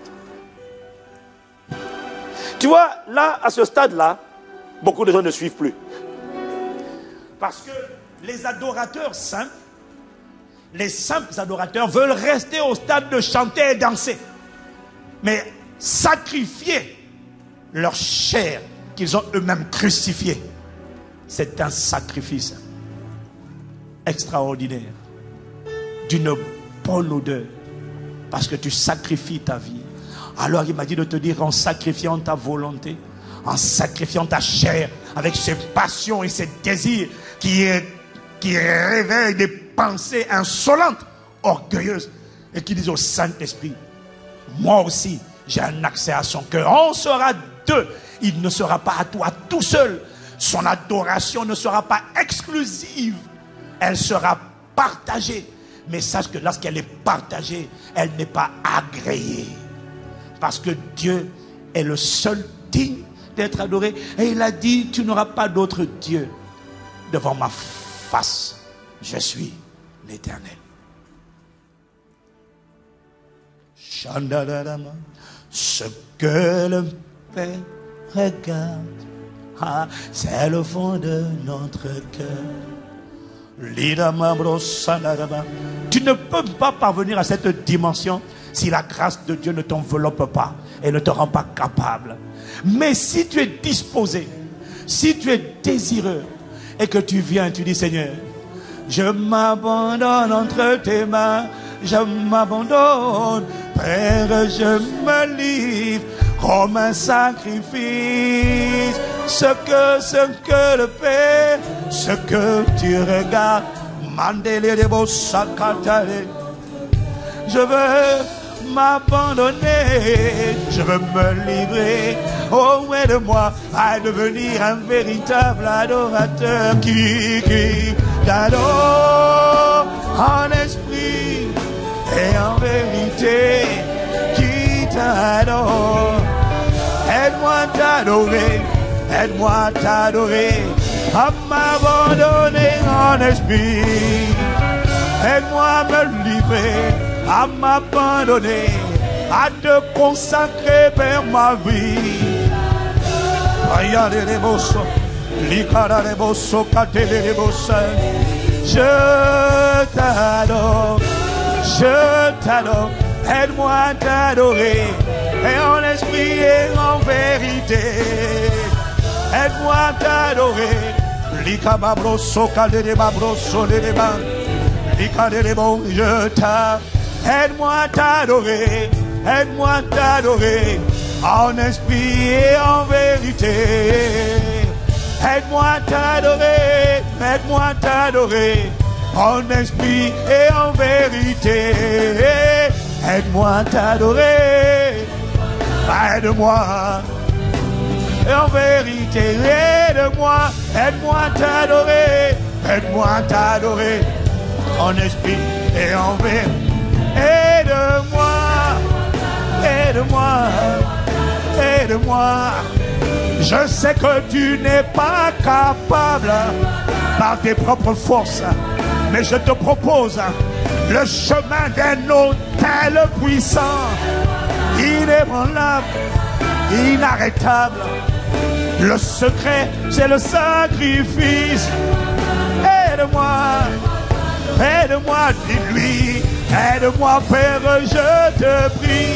Tu vois, là, à ce stade-là, beaucoup de gens ne suivent plus. Parce que les adorateurs simples, les simples adorateurs veulent rester au stade de chanter et danser. Mais sacrifier leur chair qu'ils ont eux-mêmes crucifiée, c'est un sacrifice extraordinaire, d'une bonne odeur, parce que tu sacrifies ta vie. Alors il m'a dit de te dire, en sacrifiant ta volonté, en sacrifiant ta chair, avec ses passions et ses désirs qui réveillent des pensées insolentes, orgueilleuses, et qui disent au Saint-Esprit, moi aussi j'ai un accès à son cœur. On sera deux. Il ne sera pas à toi tout seul. Son adoration ne sera pas exclusive. Elle sera partagée. Mais sache que lorsqu'elle est partagée, elle n'est pas agréée. Parce que Dieu est le seul digne d'être adoré. Et il a dit, tu n'auras pas d'autre Dieu devant ma face. Je suis l'Éternel. Ce que le Père regarde C'est le fond de notre cœur. Tu ne peux pas parvenir à cette dimension si la grâce de Dieu ne t'enveloppe pas et ne te rend pas capable. Mais si tu es disposé, si tu es désireux et que tu viens, tu dis Seigneur, je m'abandonne entre tes mains, je m'abandonne, Père, je me livre comme un sacrifice, ce que le Père, ce que tu regardes, mandele de beau sakatale. Je veux m'abandonner, je veux me livrer, oh aide-moi à devenir un véritable adorateur qui t'adore en esprit et en vérité, qui t'adore. Aide-moi à t'adorer, aide-moi à t'adorer, à m'abandonner en esprit. Aide-moi à me livrer, à m'abandonner, à te consacrer vers ma vie. Je t'adore, je t'adore. Aide-moi à t'adorer, et en esprit et en vérité. Aide-moi à t'adorer. Je t'adore. Aide-moi à t'adorer, aide-moi à t'adorer, en esprit et en vérité. Aide-moi à t'adorer, aide-moi à t'adorer, en esprit et en vérité. Aide-moi à t'adorer, aide-moi, et en vérité, aide-moi, aide-moi à t'adorer, aide-moi à t'adorer, en esprit et en vérité. Aide-moi, aide-moi, aide-moi. Je sais que tu n'es pas capable par tes propres forces, mais je te propose le chemin d'un autel puissant, inébranlable, inarrêtable. Le secret, c'est le sacrifice. Aide-moi, aide-moi, dis-lui. Aide-moi, Père, je te prie.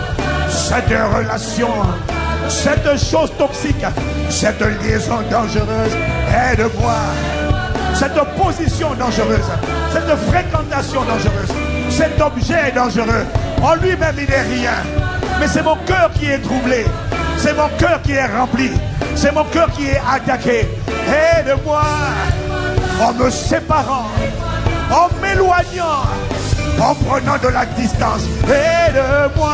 Cette relation, cette chose toxique, cette liaison dangereuse, aide-moi. Cette position dangereuse, cette fréquentation dangereuse, cet objet dangereux, en lui-même il n'est rien. Mais c'est mon cœur qui est troublé, c'est mon cœur qui est rempli, c'est mon cœur qui est attaqué. Aide-moi en me séparant, en m'éloignant, en prenant de la distance. Aide-moi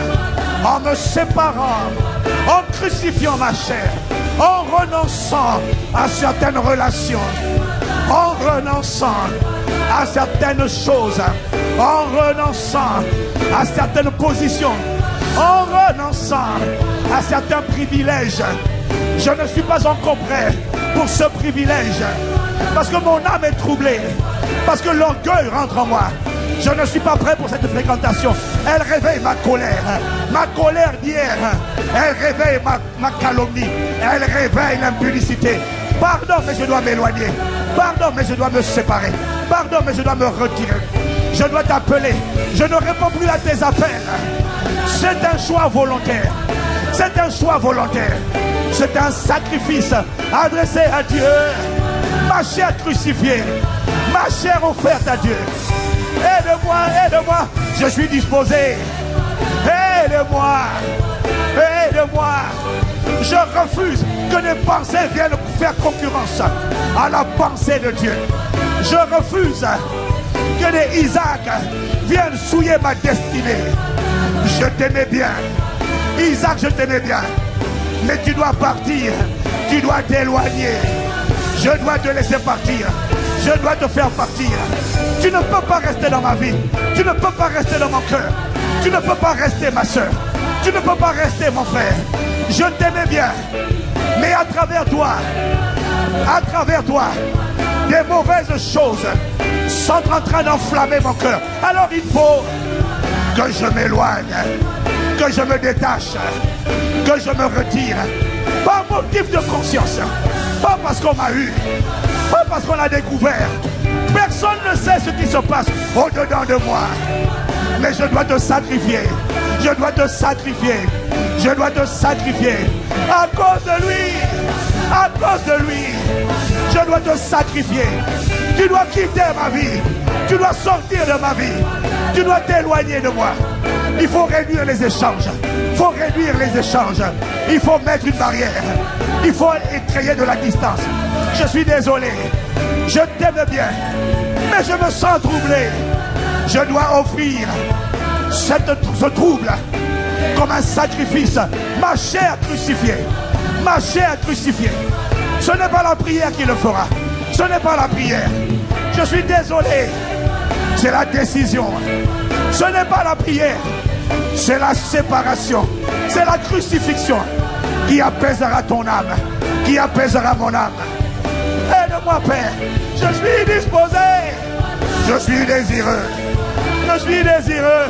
en me séparant, en crucifiant ma chair, en renonçant à certaines relations, en renonçant à certaines choses, en renonçant à certaines positions, en renonçant à certains privilèges. Je ne suis pas encore prêt pour ce privilège, parce que mon âme est troublée, parce que l'orgueil rentre en moi. Je ne suis pas prêt pour cette fréquentation. Elle réveille ma colère d'hier. Elle réveille ma calomnie. Elle réveille l'impudicité. Pardon, mais je dois m'éloigner. Pardon, mais je dois me séparer. Pardon, mais je dois me retirer. Je dois t'appeler. Je ne réponds plus à tes appels. C'est un choix volontaire. C'est un choix volontaire. C'est un sacrifice adressé à Dieu. Ma chair crucifiée. Ma chair offerte à Dieu. Aide-moi, aide-moi, je suis disposé. Aide-moi, aide-moi. Je refuse que les pensées viennent faire concurrence à la pensée de Dieu. Je refuse que les Isaac viennent souiller ma destinée. Je t'aimais bien, Isaac, je t'aimais bien, mais tu dois partir, tu dois t'éloigner. Je dois te laisser partir. Je dois te faire partir. Tu ne peux pas rester dans ma vie. Tu ne peux pas rester dans mon cœur. Tu ne peux pas rester ma soeur. Tu ne peux pas rester mon frère. Je t'aimais bien. Mais à travers toi, des mauvaises choses sont en train d'enflammer mon cœur. Alors il faut que je m'éloigne, que je me détache, que je me retire. Par motif de conscience. Pas parce qu'on m'a eu. Pas parce qu'on a découvert. Personne ne sait ce qui se passe au-dedans de moi. Mais je dois te sacrifier. Je dois te sacrifier. Je dois te sacrifier. À cause de lui. À cause de lui. Je dois te sacrifier. Tu dois quitter ma vie. Tu dois sortir de ma vie. Tu dois t'éloigner de moi. Il faut réduire les échanges. Il faut réduire les échanges. Il faut mettre une barrière. Il faut étrayer de la distance. Je suis désolé. Je t'aime bien. Mais je me sens troublé. Je dois offrir ce trouble comme un sacrifice. Ma chair crucifiée. Ma chair crucifiée. Ce n'est pas la prière qui le fera. Ce n'est pas la prière. Je suis désolé. C'est la décision. Ce n'est pas la prière. C'est la séparation. C'est la crucifixion qui apaisera ton âme. Qui apaisera mon âme. Aide-moi, Père. Je suis disposé. Je suis désireux. Je suis désireux.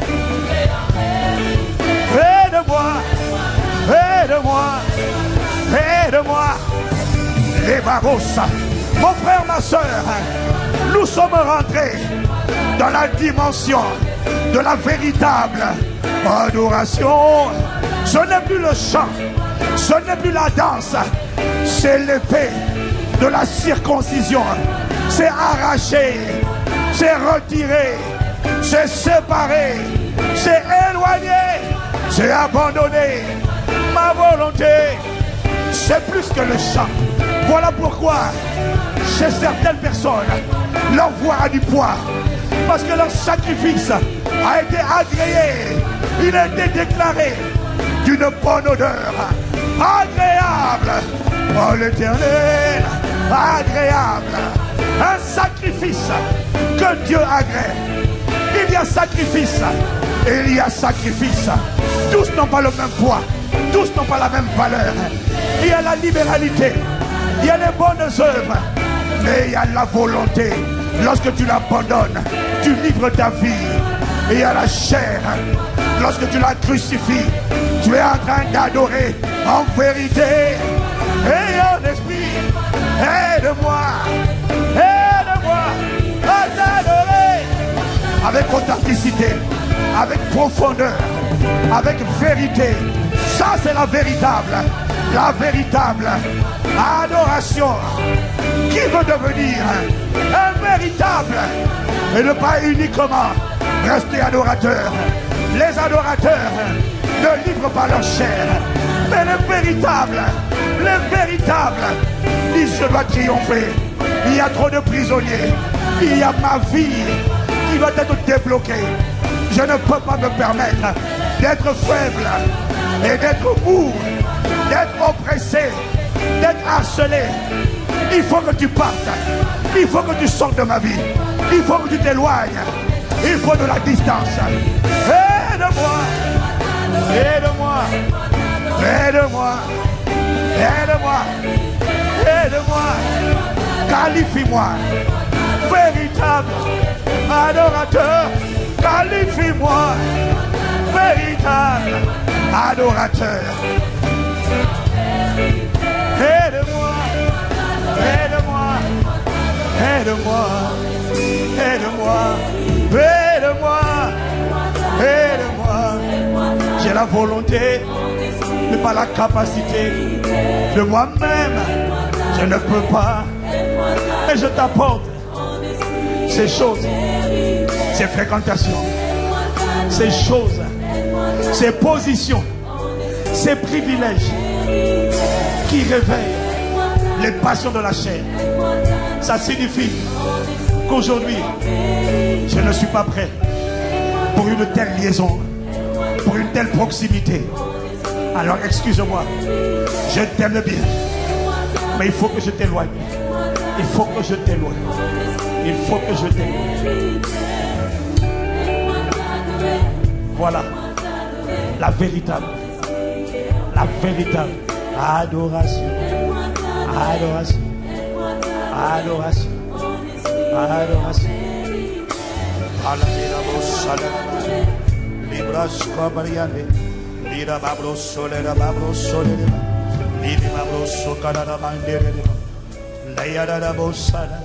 Aide-moi. Aide-moi. Aide-moi. Les barros. Mon frère, ma soeur, nous sommes rentrés dans la dimension de la véritable adoration. Ce n'est plus le chant, ce n'est plus la danse, c'est l'épée de la circoncision. C'est arraché, c'est retiré, c'est séparé, c'est éloigné, c'est abandonné. Ma volonté, c'est plus que le chant. Voilà pourquoi chez certaines personnes, leur voix a du poids. Parce que leur sacrifice a été agréé. Il a été déclaré d'une bonne odeur. Agréable. Oh l'Éternel. Agréable. Un sacrifice que Dieu agrée. Il y a sacrifice. Et il y a sacrifice. Tous n'ont pas le même poids. Tous n'ont pas la même valeur. Il y a la libéralité. Il y a les bonnes œuvres. Mais il y a la volonté. Lorsque tu l'abandonnes, tu livres ta vie. Et il y a la chair. Lorsque tu la crucifies, tu es en train d'adorer en vérité. Et en esprit, aide-moi. Aide-moi à t'adorer. Avec authenticité, avec profondeur, avec vérité. Ça, c'est la véritable adoration. Qui veut devenir un véritable et ne pas uniquement rester adorateur? Les adorateurs ne livrent pas leur chair, mais les véritables disent: je dois triompher. Il y a trop de prisonniers. Il y a ma vie qui doit être débloquée. Je ne peux pas me permettre d'être faible et d'être mou, d'être oppressé, d'être harcelé. Il faut que tu partes. Il faut que tu sortes de ma vie. Il faut que tu t'éloignes. Il faut de la distance. Aide-moi. Aide-moi. Aide-moi. Aide-moi. Aide-moi. Qualifie-moi. Véritable adorateur. Qualifie-moi. Véritable adorateur. Aide-moi. Aide-moi. Aide-moi. Aide-moi. Aide-moi. Aide-moi. J'ai la volonté, mais pas la capacité de moi-même. Je ne peux pas. Et je t'apporte ces choses, ces fréquentations, ces choses, ces positions, ces privilèges qui réveillent les passions de la chair. Ça signifie qu'aujourd'hui, je ne suis pas prêt pour une telle liaison, pour une telle proximité. Alors excuse-moi, je t'aime bien, mais il faut que je t'éloigne. Il faut que je t'éloigne. Il faut que je t'éloigne. Voilà la véritable adoration. Adoration. Adoration. Adoration. Lira babro solera babro solera. Lira babro sokara bandere. Layara da bossara.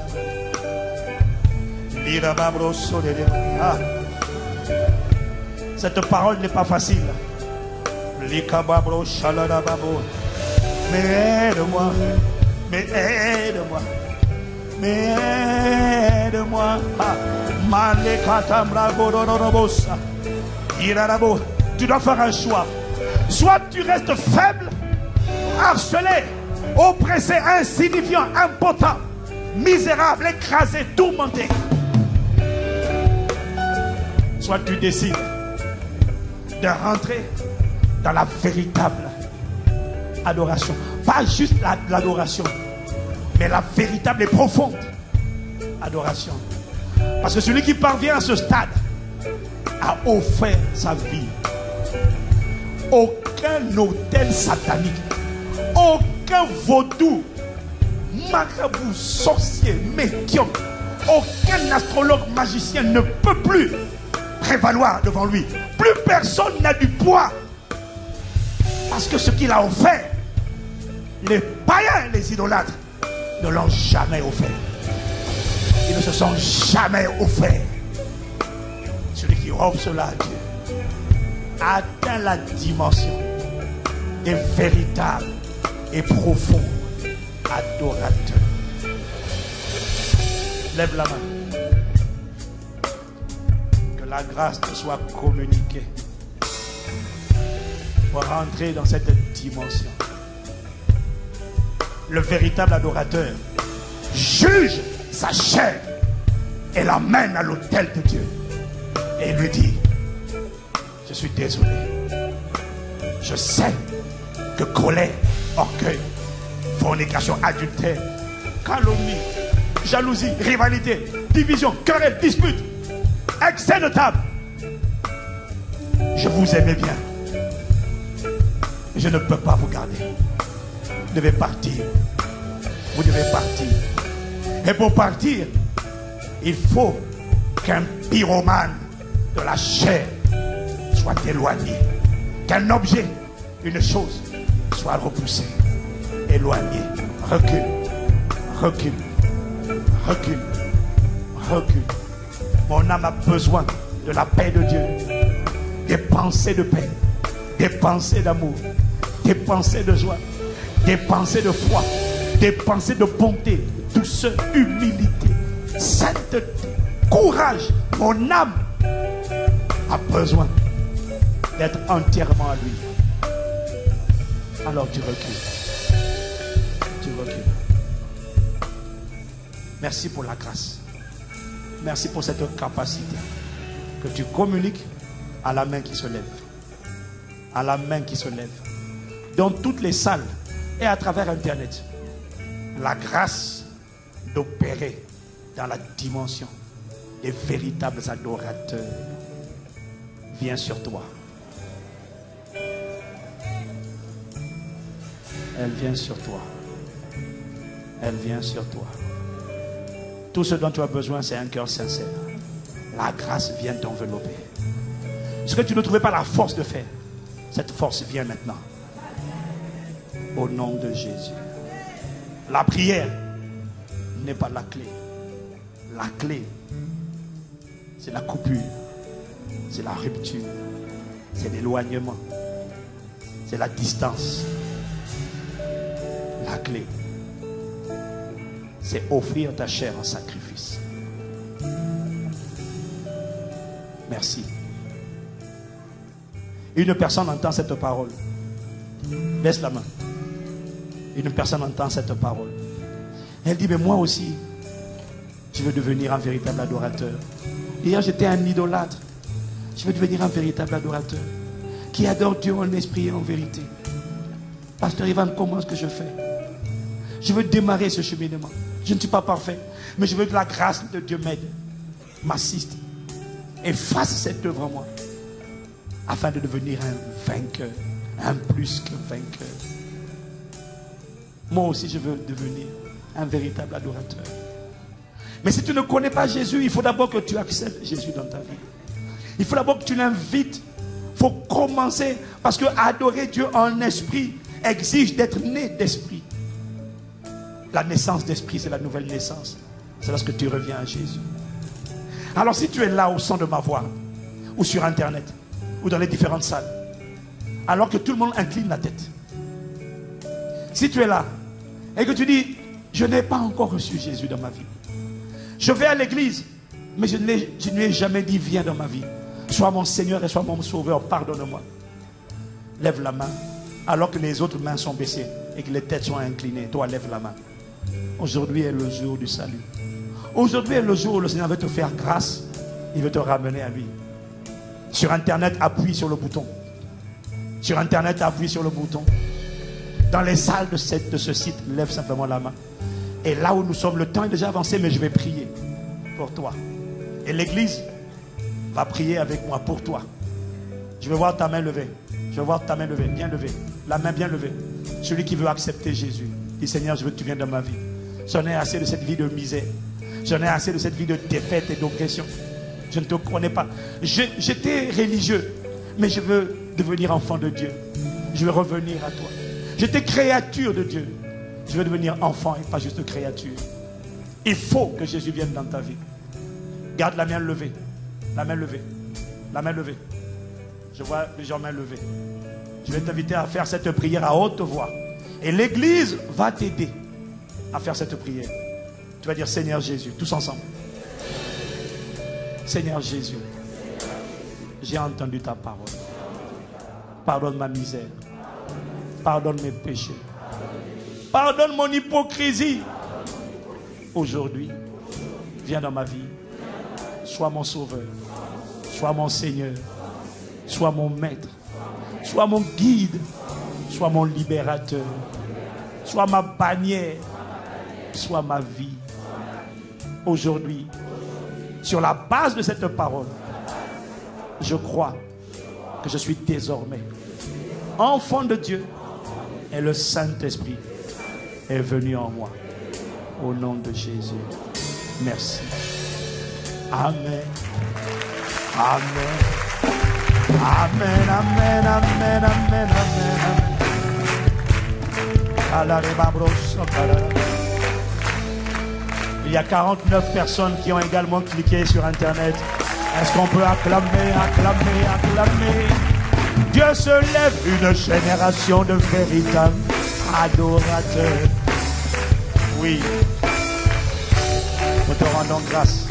Lira babro solera. Ah. Cette parole n'est pas facile. Lika babro shalara babo. Mais aide-moi. Mais aide-moi. Mais aide-moi. Tu dois faire un choix. Soit tu restes faible, harcelé, oppressé, insignifiant, impotent, misérable, écrasé, tourmenté. Soit tu décides de rentrer dans la véritable adoration. Pas juste l'adoration, mais la véritable et profonde adoration. Parce que celui qui parvient à ce stade a offert sa vie. Aucun autel satanique, aucun vaudou, marabout, sorcier, médium, aucun astrologue, magicien ne peut plus prévaloir devant lui. Plus personne n'a du poids. Parce que ce qu'il a offert, les païens, les idolâtres, ne l'ont jamais offert. Ils ne se sont jamais offerts. Celui qui offre cela à Dieu atteint la dimension des véritables et profonds adorateurs. Lève la main. Que la grâce te soit communiquée pour rentrer dans cette dimension. Le véritable adorateur juge sa chair et l'amène à l'autel de Dieu et lui dit: je suis désolé, je sais que colère, orgueil, fornication, adultère, calomnie, jalousie, rivalité, division, querelle, dispute, excès de table, je vous aimais bien, je ne peux pas vous garder. Vous devez partir. Vous devez partir. Et pour partir, il faut qu'un pyromane de la chair soit éloigné. Qu'un objet, une chose, soit repoussé, éloigné. Recule, recule, recule, recule. Mon âme a besoin de la paix de Dieu. Des pensées de paix, des pensées d'amour, des pensées de joie, des pensées de foi, des pensées de bonté, douceur, humilité, sainteté, courage. Mon âme a besoin d'être entièrement à lui. Alors tu recules. Tu recules. Merci pour la grâce. Merci pour cette capacité que tu communiques à la main qui se lève. À la main qui se lève. Dans toutes les salles et à travers Internet. La grâce d'opérer dans la dimension des véritables adorateurs vient sur toi. Elle vient sur toi. Elle vient sur toi. Tout ce dont tu as besoin, c'est un cœur sincère. La grâce vient t'envelopper. Ce que tu ne trouvais pas la force de faire, cette force vient maintenant. Au nom de Jésus. La prière n'est pas la clé. La clé, c'est la coupure, c'est la rupture, c'est l'éloignement, c'est la distance. La clé, c'est offrir ta chair en sacrifice. Merci. Une personne entend cette parole. Baisse la main. Une personne entend cette parole. Elle dit, mais moi aussi, je veux devenir un véritable adorateur. Hier, j'étais un idolâtre. Je veux devenir un véritable adorateur qui adore Dieu en esprit et en vérité. Pasteur Ivan, comment est-ce que je fais? Je veux démarrer ce cheminement. Je ne suis pas parfait, mais je veux que la grâce de Dieu m'aide, m'assiste et fasse cette œuvre en moi afin de devenir un vainqueur, un plus que vainqueur. Moi aussi, je veux devenir un véritable adorateur. Mais si tu ne connais pas Jésus, il faut d'abord que tu acceptes Jésus dans ta vie. Il faut d'abord que tu l'invites Il faut commencer. Parce que adorer Dieu en esprit exige d'être né d'esprit. La naissance d'esprit, c'est la nouvelle naissance. C'est lorsque tu reviens à Jésus. Alors si tu es là au son de ma voix, ou sur internet, ou dans les différentes salles, alors que tout le monde incline la tête, si tu es là et que tu dis, je n'ai pas encore reçu Jésus dans ma vie, je vais à l'église, mais je ne lui ai jamais dit, viens dans ma vie, sois mon Seigneur et sois mon Sauveur, pardonne-moi. Lève la main, alors que les autres mains sont baissées et que les têtes sont inclinées. Toi, lève la main. Aujourd'hui est le jour du salut. Aujourd'hui est le jour où le Seigneur veut te faire grâce. Il veut te ramener à lui. Sur internet, appuie sur le bouton. Sur internet, appuie sur le bouton. Dans les salles de ce site, lève simplement la main. Et là où nous sommes, le temps est déjà avancé, mais je vais prier pour toi. Et l'église va prier avec moi pour toi. Je vais voir ta main levée. Je vais voir ta main levée, bien levée. La main bien levée. Celui qui veut accepter Jésus. Dit, Seigneur, je veux que tu viennes dans ma vie. J'en ai assez de cette vie de misère. J'en ai assez de cette vie de défaite et d'oppression. Je ne te connais pas. J'étais religieux, mais je veux devenir enfant de Dieu. Je veux revenir à toi. J'étais créature de Dieu. Je veux devenir enfant et pas juste créature. Il faut que Jésus vienne dans ta vie. Garde la main levée. La main levée. La main levée. Je vois plusieurs mains levées. Je vais t'inviter à faire cette prière à haute voix. Et l'église va t'aider à faire cette prière. Tu vas dire, Seigneur Jésus, tous ensemble. Seigneur Jésus, j'ai entendu ta parole. Pardonne ma misère. Pardonne mes péchés. Pardonne mon hypocrisie. Aujourd'hui, viens dans ma vie. Sois mon sauveur. Sois mon Seigneur. Sois mon maître. Sois mon guide. Sois mon libérateur. Sois ma bannière. Sois ma vie. Aujourd'hui, sur la base de cette parole, je crois que je suis désormais enfant de Dieu et le Saint-Esprit est venu en moi. Au nom de Jésus. Merci. Amen. Amen. Amen, amen, amen, amen, amen. Il y a 49 personnes qui ont également cliqué sur internet. Est-ce qu'on peut acclamer, acclamer, acclamer? Dieu se lève, une génération de véritables adorateurs. Oui. Nous te rendons grâce.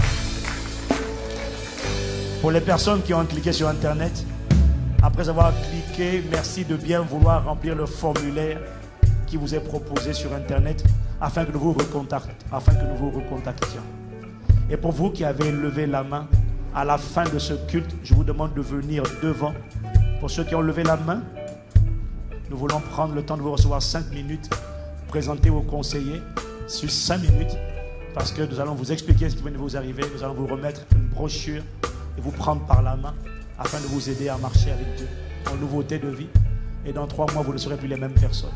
Pour les personnes qui ont cliqué sur internet, après avoir cliqué, merci de bien vouloir remplir le formulaire qui vous est proposé sur internet afin que nous vous recontactions. Et pour vous qui avez levé la main, à la fin de ce culte, je vous demande de venir devant. Pour ceux qui ont levé la main, nous voulons prendre le temps de vous recevoir 5 minutes, présenter vos conseillers sur 5 minutes, parce que nous allons vous expliquer ce qui vient de vous arriver. Nous allons vous remettre une brochure et vous prendre par la main afin de vous aider à marcher avec Dieu en nouveauté de vie. Et dans 3 mois, vous ne serez plus les mêmes personnes.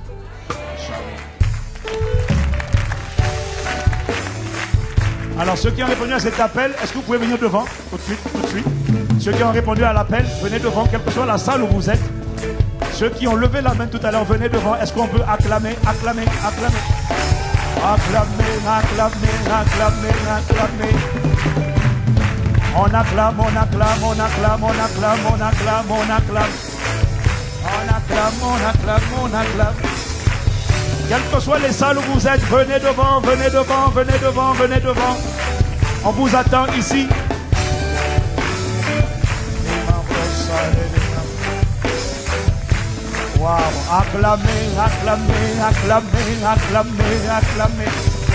Alors ceux qui ont répondu à cet appel, est-ce que vous pouvez venir devant tout de suite, tout de suite? Ceux qui ont répondu à l'appel, venez devant, quelle que soit la salle où vous êtes. Ceux qui ont levé la main tout à l'heure, venez devant. Est-ce qu'on peut acclamer, acclamer, acclamer? Acclamer, acclamer, acclamer, acclamer. On acclame, on acclame, on acclame, on acclame, on acclame, on acclame. On acclame, on acclame, on acclame. Quelles que soient les salles où vous êtes, venez devant, venez devant, venez devant, venez devant. On vous attend ici. Wow, acclamez, acclamez, acclamez, acclamez, acclamez.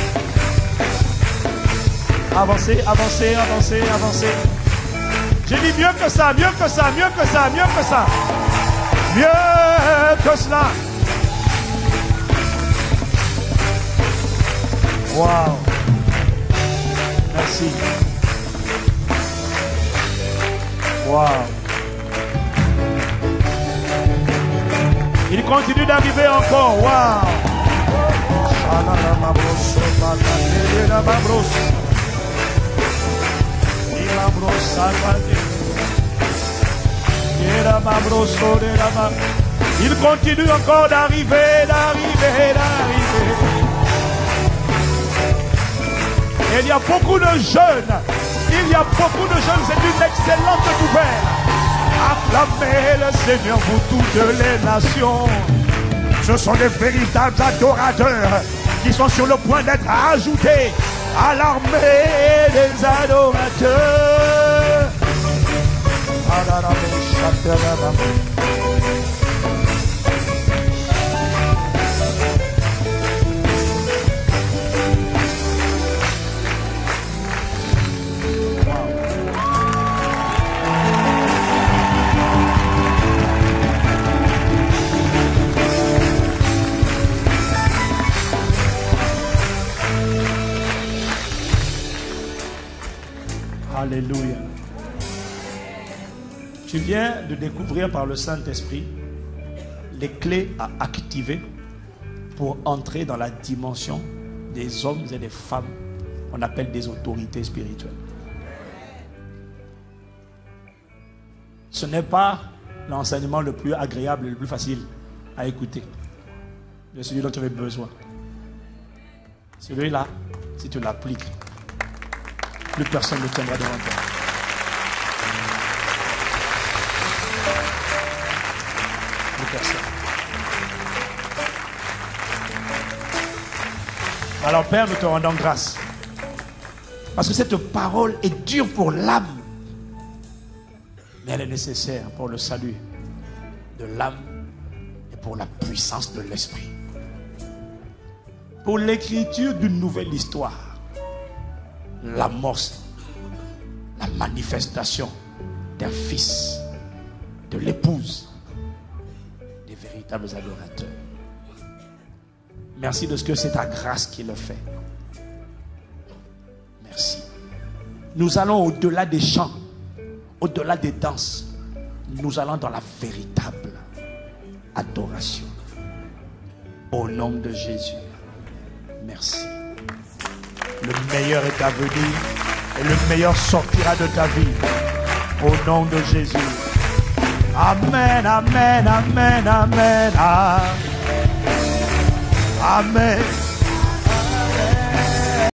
Avancez, avancez, avancez, avancez. J'ai dit mieux que ça, mieux que ça, mieux que ça, mieux que ça. Mieux que cela. Wow. Merci. Wow. Il continue d'arriver encore. Wow. Il continue encore d'arriver. Et il y a beaucoup de jeunes. C'est une excellente nouvelle. Acclamez le Seigneur pour toutes les nations. Ce sont des véritables adorateurs qui sont sur le point d'être ajoutés à l'armée des adorateurs. Alléluia. Tu viens de découvrir par le Saint-Esprit les clés à activer pour entrer dans la dimension des hommes et des femmes qu'on appelle des autorités spirituelles. Ce n'est pas l'enseignement le plus agréable et le plus facile à écouter, de celui dont tu avais besoin. Celui-là, si tu l'appliques, plus personne ne tiendra devant toi. Plus personne. Alors Père, nous te rendons grâce. Parce que cette parole est dure pour l'âme. Mais elle est nécessaire pour le salut de l'âme et pour la puissance de l'esprit. Pour l'écriture d'une nouvelle histoire. L'amorce, la manifestation d'un fils, de l'épouse, des véritables adorateurs. Merci de ce que c'est ta grâce qui le fait. Merci. Nous allons au-delà des chants, au-delà des danses. Nous allons dans la véritable adoration. Au nom de Jésus, merci. Le meilleur est à venir et le meilleur sortira de ta vie. Au nom de Jésus. Amen, amen, amen, amen. Amen.